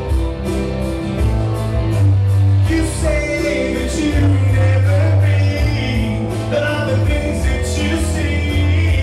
You say that you never be, but all the things that you see.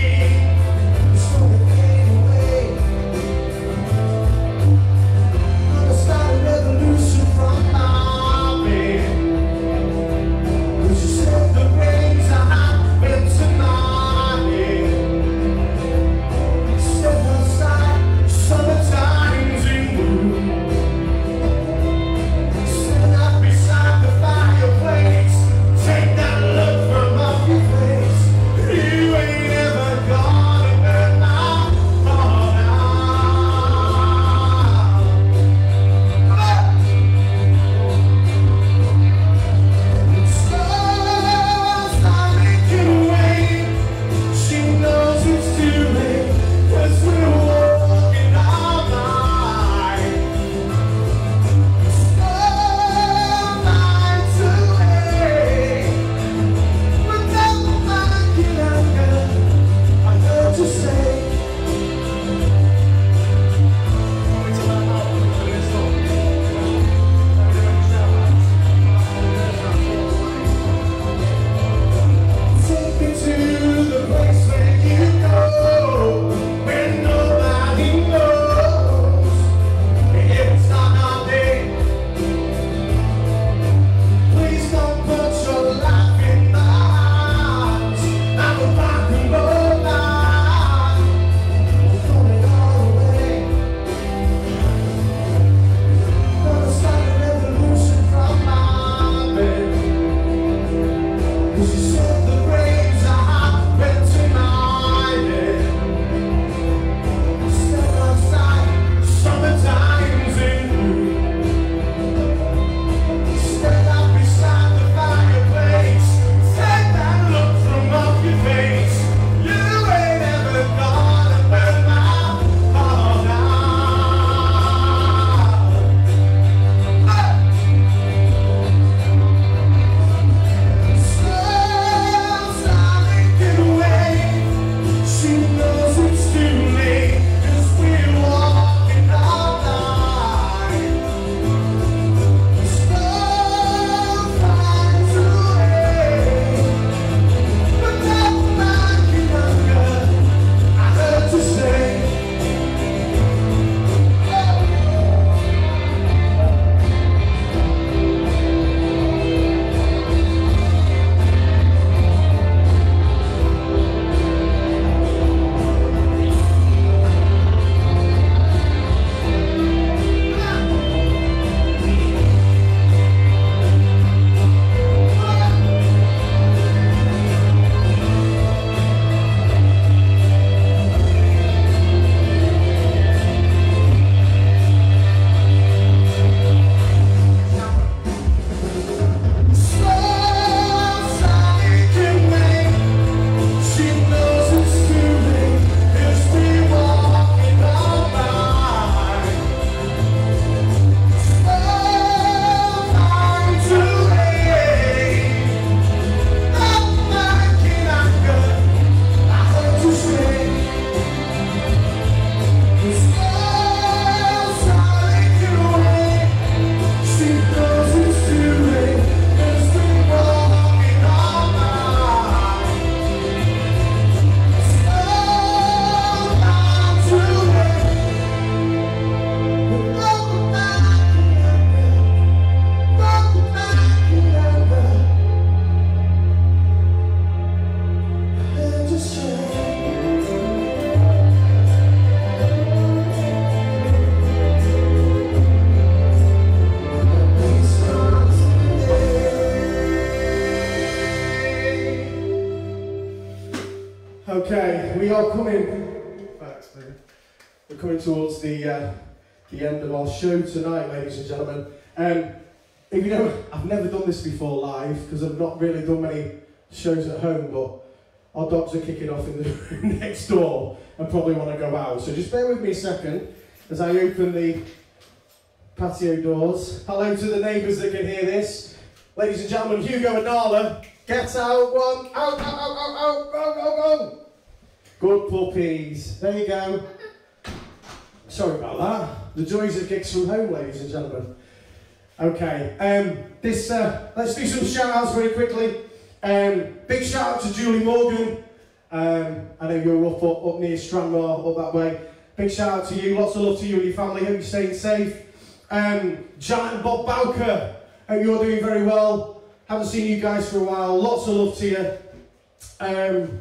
Okay, we are coming. Thanks, baby. We're coming towards the uh, the end of our show tonight, ladies and gentlemen. Um, if you know, I've never done this before live because I've not really done many shows at home. But our dogs are kicking off in the room next door and probably want to go out. So just bear with me a second as I open the patio doors. Hello to the neighbours that can hear this, ladies and gentlemen. Hugo and Nala, get out! One, out, out, out, out, out, go, go, go! Good puppies. There you go. Sorry about that. The joys of gigs from home, ladies and gentlemen. Okay, um, this, uh, let's do some shout-outs very quickly. Um, big shout-out to Julie Morgan. Um, I know you're up, up, up near Stranraer, up that way. Big shout-out to you. Lots of love to you and your family. Hope you're staying safe. Um, Janet and Bob Bowker. Hope you're doing very well. Haven't seen you guys for a while. Lots of love to you. Um,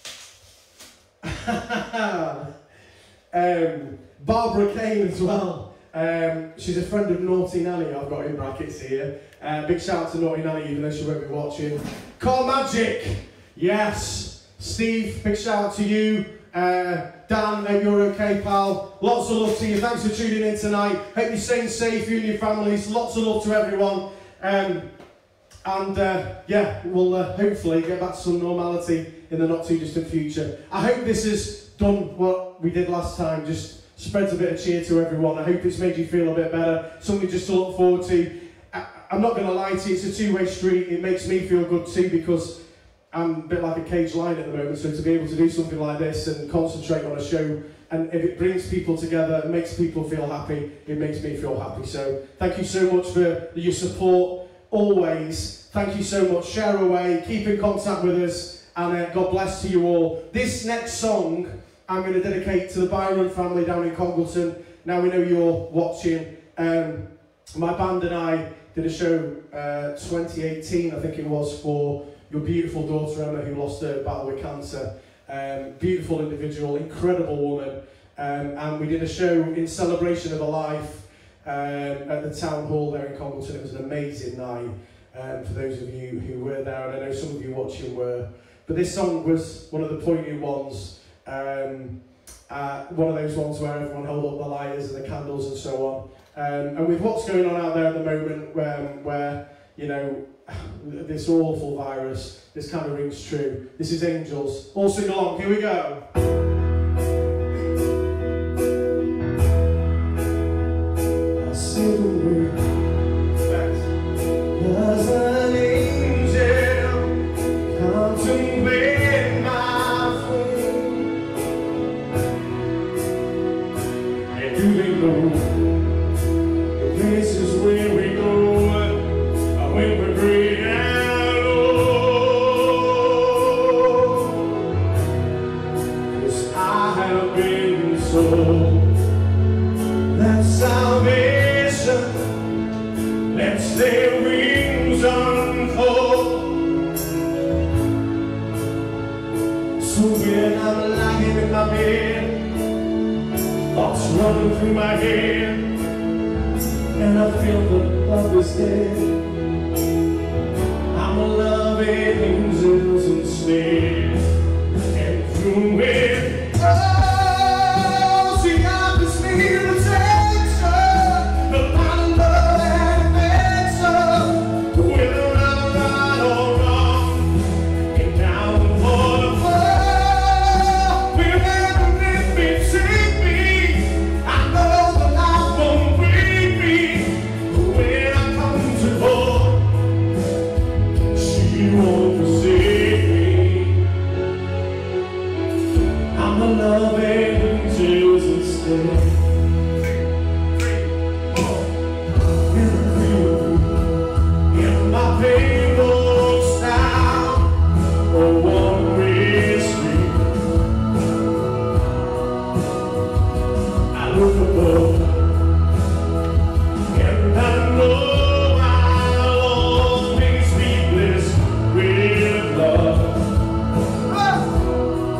um, Barbara Kane as well. Um, she's a friend of Naughty Nanny, I've got in brackets here. Uh, big shout out to Naughty Nanny, even though she won't be watching. Car Magic, yes. Steve, big shout out to you. Uh, Dan, hope you're okay, pal. Lots of love to you. Thanks for tuning in tonight. Hope you're staying safe, you and your families. Lots of love to everyone. Um, and uh, yeah, we'll uh, hopefully get back to some normality in the not too distant future. I hope this has done what we did last time, just spreads a bit of cheer to everyone. I hope it's made you feel a bit better, something just to look forward to. I, I'm not going to lie to you, it's a two-way street. It makes me feel good too because I'm a bit like a caged lion at the moment, so to be able to do something like this and concentrate on a show, and if it brings people together and makes people feel happy, it makes me feel happy. So thank you so much for your support, always. Thank you so much. Share away, keep in contact with us, and uh, God bless to you all. This next song I'm going to dedicate to the Byron family down in Congleton. Now we know you're watching. Um, my band and I did a show uh, twenty eighteen, I think it was, for your beautiful daughter Emma, who lost her battle with cancer. Um, beautiful individual, incredible woman. Um, and we did a show in celebration of her life um, at the town hall there in Congleton. It was an amazing night um, for those of you who were there, and I know some of you watching were. But this song was one of the poignant ones. Um, uh, one of those ones where everyone held up the lighters and the candles and so on. Um, and with what's going on out there at the moment, um, where, you know, this awful virus, this kind of rings true. This is Angels. All sing along. Here we go. I sit away as an angel contemplate my fate. And do they know the places where we go when we're great and old? 'Cause I have been told that salvation lets their wings unfold. So when I'm lying in my bed, thoughts running through my head, and I feel that love is dead, I'm loving angels instead. And through it, oh, see, I just need a protection, the kind of love and affection, whether I'm right or wrong, and down for the fall, wherever it may take me, I know the life won't break me when I come to hold. You won't forsake me. I'm a love angels instead. In my painful style, a one-way street, I look above, and I know with love.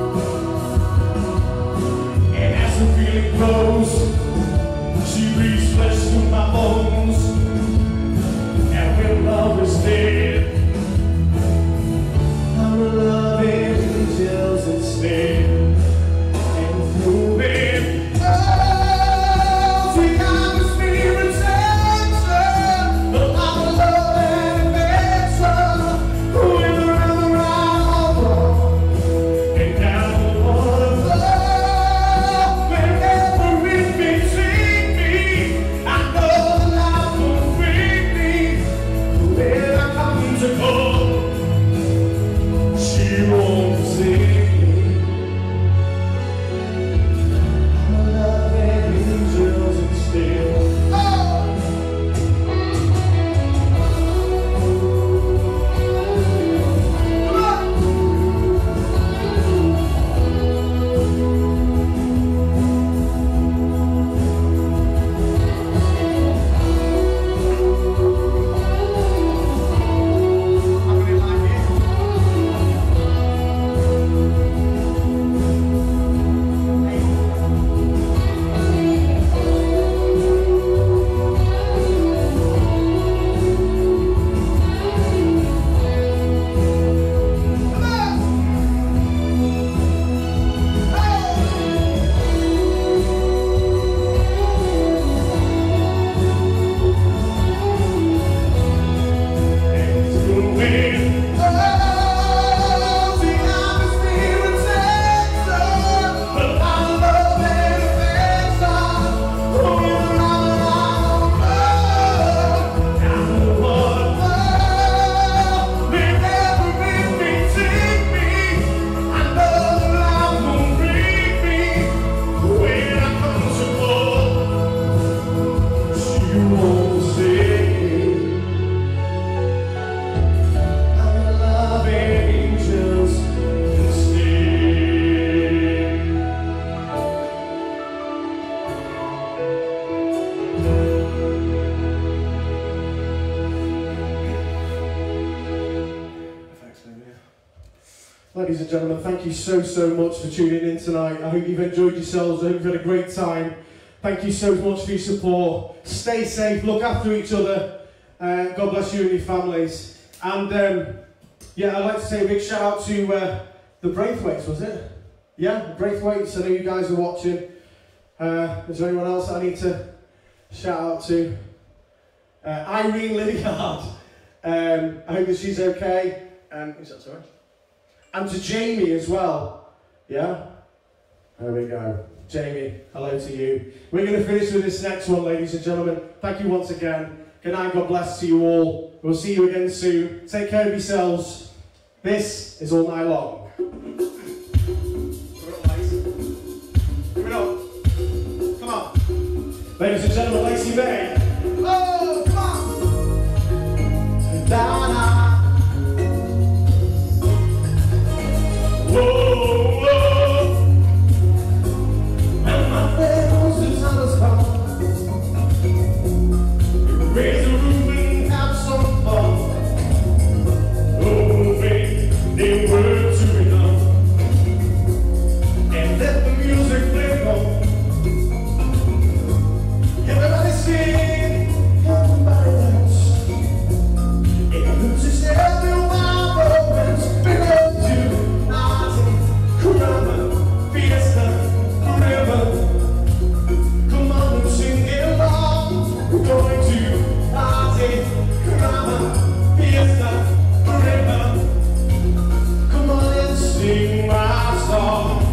ladies and gentlemen, thank you so, so much for tuning in tonight. I hope you've enjoyed yourselves. I hope you've had a great time. Thank you so much for your support. Stay safe, look after each other. Uh, God bless you and your families. And um, yeah, I'd like to say a big shout out to uh, the Braithwaites, was it? Yeah, the Braithwaites. I know you guys are watching. Uh, is there anyone else I need to shout out to? Uh, Irene Lydiard. Um, I hope that she's okay. Um, is that sorry? And to Jamie as well. Yeah? There we go. Jamie, hello to you. We're going to finish with this next one, ladies and gentlemen. Thank you once again. Good night, God bless to you all. We'll see you again soon. Take care of yourselves. This is All Night Long. Give it up. Come on. Ladies and gentlemen, Lacey May. Oh, come on. Da-da. Whoa, whoa. And my friends whose summer's come, raise a roof and have some fun. Oh, baby, they were too enough. And let the music play on. Everybody sing, everybody dance. It loses every wild romance. We love to Corona, fiesta, forever. Come on and sing it along. We're going to party, Corona, fiesta, forever. Come on and sing my song.